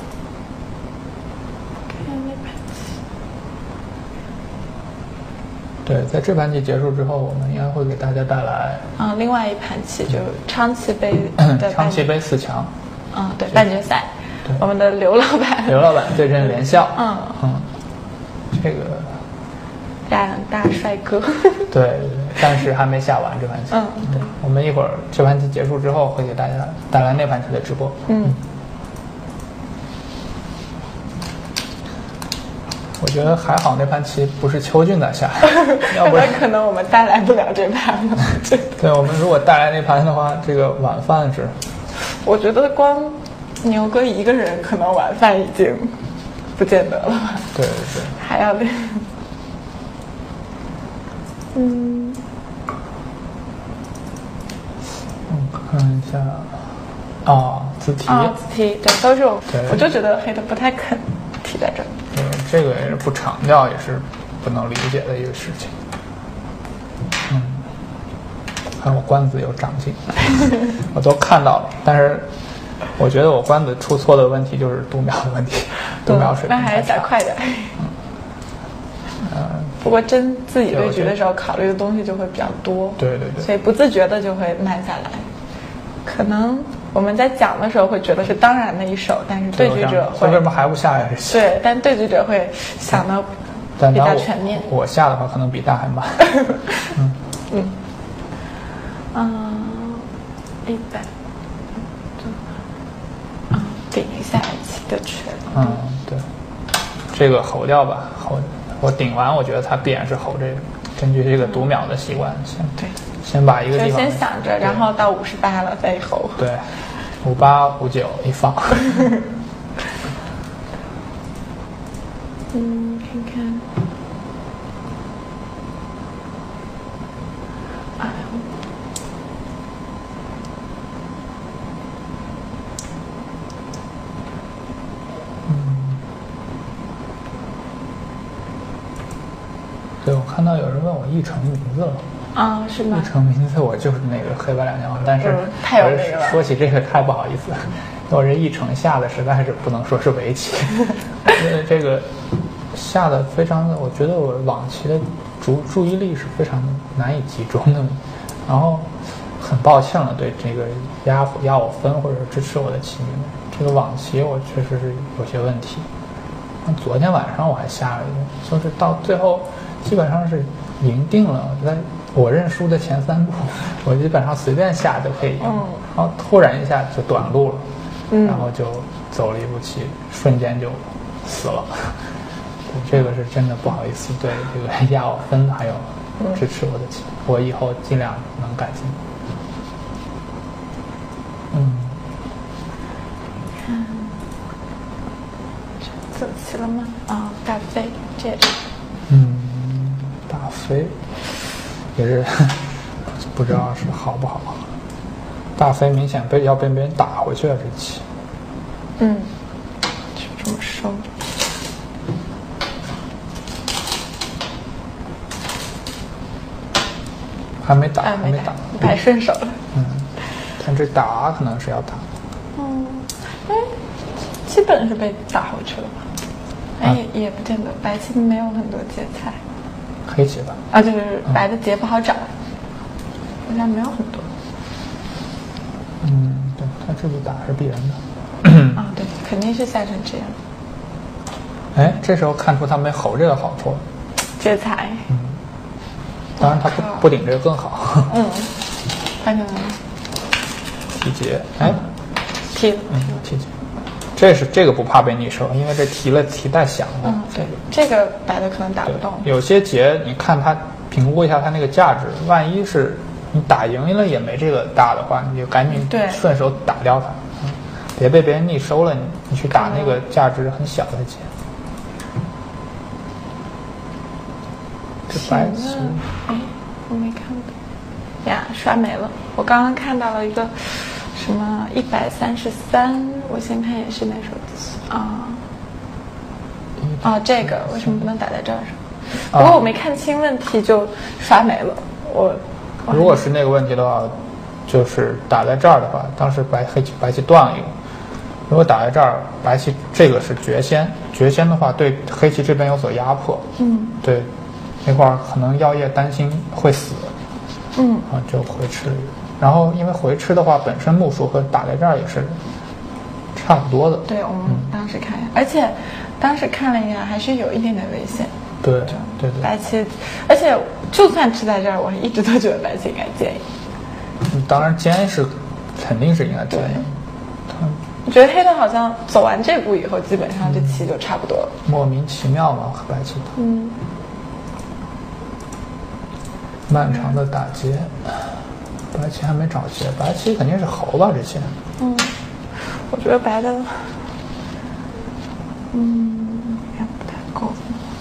对，在这盘棋结束之后，我们应该会给大家带来啊，另外一盘棋就是昌棋杯的昌棋杯四强。 嗯，对，半决赛，我们的刘老板， 刘老板对阵连笑。 嗯嗯，这个两大帅哥。 对，但是还没下完这盘棋。 嗯，对， 我们一会儿这盘棋结束之后，会给大家带来那盘棋的直播。 嗯。 我觉得还好，那盘棋不是邱俊在下，要不然可能我们带来不了这盘了。 对，我们如果带来那盘的话，这个晚饭是。 我觉得光牛哥一个人，可能晚饭已经不见得了吧。 对对对。 还要练。嗯。 嗯，看一下。啊，子题。 啊，子题，对，都是我。 对。 我就觉得黑的不太肯提在这儿。 对，这个也是不长调，也是不能理解的一个事情。嗯，看我官子有长进，我都看到了。但是我觉得我官子出错的问题就是读秒的问题，读秒水平那还是打快点。 嗯。呃， 不过真自己对局的时候，考虑的东西就会比较多。 对对对。 所以不自觉的就会慢下来。可能我们在讲的时候会觉得是当然的一手，但是对局者会为什么还不下呀？ 对，但对局者会想的比较全面。 我, 我下的话可能比大还慢。 嗯嗯嗯，一百，嗯，顶一下棋的权。 嗯，对，这个吼掉吧，吼，我顶完，我觉得他必然是吼这个，根据这个读秒的习惯，先对。 先把一个地方先想着，然后到五十八了再吼。 对，五八五九一放。 嗯，看看。哎呦。 嗯。对，我看到有人问我一成名字了。 啊，是吗？ 一成名字我就是那个黑白两将，但是、 嗯、太有名了。 说起这个太不好意思了，我这一成下的实在是不能说是围棋，因为这个下的非常的，我觉得我网棋的注注意力是非常难以集中的，然后很抱歉了，对这个压压我分或者支持我的棋迷们，这个网棋我确实是有些问题。昨天晚上我还下了一个，就是到最后基本上是赢定了，我在。我认输的前三步，我基本上随便下就可以赢，嗯、然后突然一下就短路了，嗯、然后就走了一步棋，瞬间就死了。这个是真的不好意思，对这个压我分还有支持我的棋，嗯、我以后尽量能改进。嗯， 看走棋了吗？啊、哦，大飞这里。 嗯，大飞。也是不知道是好不好，大飞明显被要被别人打回去了这棋。 嗯，就这么收。 还没打， 还没打， 白顺手了。 嗯，但这打可能是要打。 嗯，哎，基本是被打回去了吧？哎，啊、也也不见得，白棋没有很多劫材。 黑棋吧， 啊，就是白的劫不好找，好像没有很多。 嗯，对，他这步打是必然的。 啊，对，肯定是下成这样。 哎，这时候看出他没吼这个好处， 劫财。 嗯，当然他不不顶这个更好。 嗯，他可能提劫，哎， 提了， 嗯，提劫。这是这个不怕被逆手，因为这提了提太响了。 嗯，对，这个白的可能打不动。 有些劫，你看它评估一下它那个价值，万一是你打赢了也没这个大的话，你就赶紧顺手打掉它，嗯、别被别人逆收了，你你去打那个价值很小的劫。 白棋。 哎，我没看到呀，刷没了。我刚刚看到了一个什么一百三十三，我先看也是那手棋啊。哦，这个为什么不能打在这儿上？不过我没看清问题就刷没了。我如果是那个问题的话，就是打在这儿的话，当时白黑棋白棋断了一个。如果打在这儿，白棋这个是绝先，绝先的话对黑棋这边有所压迫。 嗯， 对，那块儿可能药业担心会死。 嗯， 啊，就回吃。然后因为回吃的话，本身目数和打在这儿也是差不多的。 对，我们当时看，嗯、而且当时看了一下，还是有一点点危险。 对对对， 白棋，而且就算吃在这儿，我一直都觉得白棋应该建议。 当然尖是肯定是应该建议。 我觉得黑的好像走完这步以后，基本上这棋就差不多了。 莫名其妙嘛，和白棋的。 嗯。 漫长的打劫，白棋还没找劫，白棋肯定是猴吧这些。 嗯，我觉得白的，嗯，也不太够。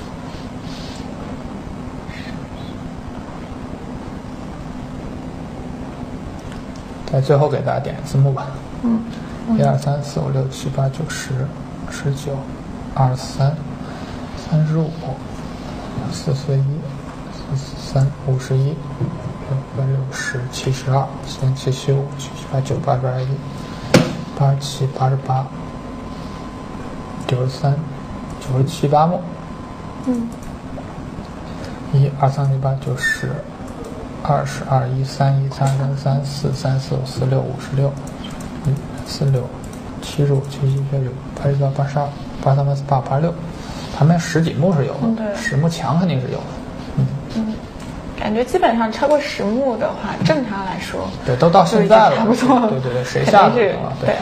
在最后给大家点字幕吧。 嗯。 一二三四五六七八九十，十九，二十三，三十五，四四一，四四三，五十一，六八六十，七十二，七七七五，七七八九，八十二一，八十七，八十八，九十三，九十七八目。 嗯。 一二三四八九十，二十二一三一三三三四三四五四六五十六。嗯，四六，七十五，七七七九，八十八，八十二，八三八四八，八十六，旁边十几目是有的， 嗯、对， 十目强肯定是有的。嗯嗯，感觉基本上超过十目的话，正常来说， 对，都到现在了， 差不多了。 对对对，谁下的了？ 对。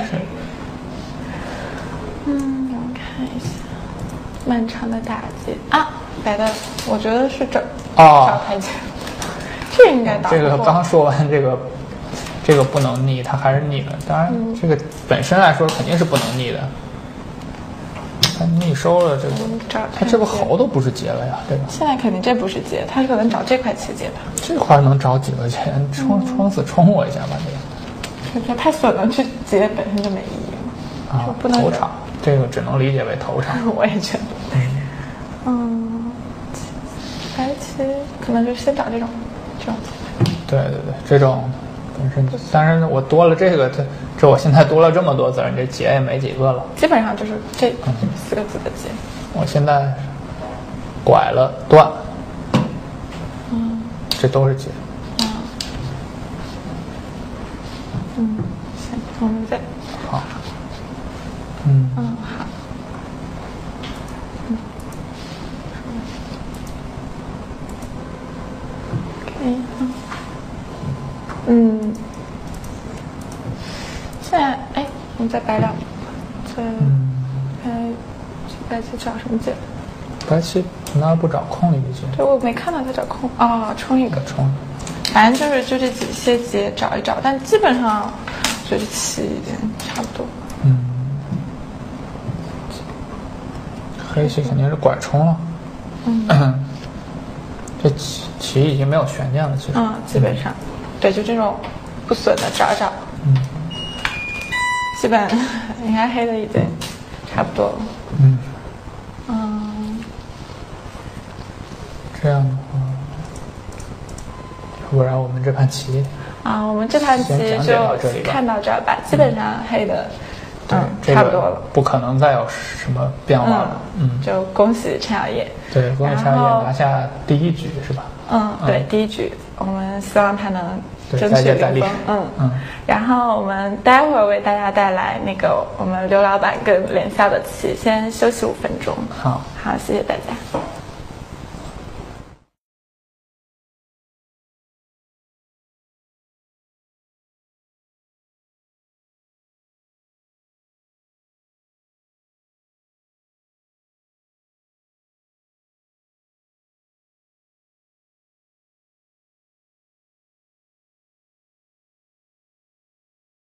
嗯，我们看一下，漫长的打劫啊，白的，我觉得是这哦， 找台阶，这应该打不过。 这个刚说完这个。这个不能逆，它还是逆了。当然，嗯、这个本身来说肯定是不能逆的。它逆收了这个，它这个猴都不是劫了呀，对吧？ 现在肯定这不是劫，它是可能找这块棋劫的。 这块能找几个劫？冲冲死冲我一下吧， 这个。这太损了，这劫本身就没意义嘛。啊，不能头场，这个只能理解为头场。 我也觉得。嗯，白棋可能就先找这种，这种。 对对对，这种。本身，当然我多了这个，这这我现在多了这么多字，你这劫也没几个了。 基本上就是这四个字的劫。 我现在拐了断， 嗯， 这都是劫。 嗯，嗯，行，我们再好。嗯嗯好。嗯。可以嗯。嗯，现在哎，我们再白两，再白白棋找什么劫？ 白棋从哪不找空一个劫？ 对，我没看到他找空啊、哦，冲一个， 冲。 反正就是就这几些劫找一找，但基本上就是棋已经差不多。 嗯，黑棋肯定是拐冲了。嗯，这棋棋已经没有悬念了，其实。 嗯，基本上。对，就这种不损的找找， 嗯， 基本应该黑的已经差不多了。 嗯， 嗯， 这样的话，要不然我们这盘棋啊，我们这盘棋就看到这儿吧。基本上黑的， 嗯， 差不多了， 不可能再有什么变化了。嗯， 就恭喜陈小叶。 对，恭喜陈小叶拿下第一局是吧？ 嗯，对，第一局。我们希望他能争取零封，嗯嗯。 然后我们待会儿为大家带来那个我们刘老板跟连笑的棋，先休息五分钟。 好， 好，谢谢大家。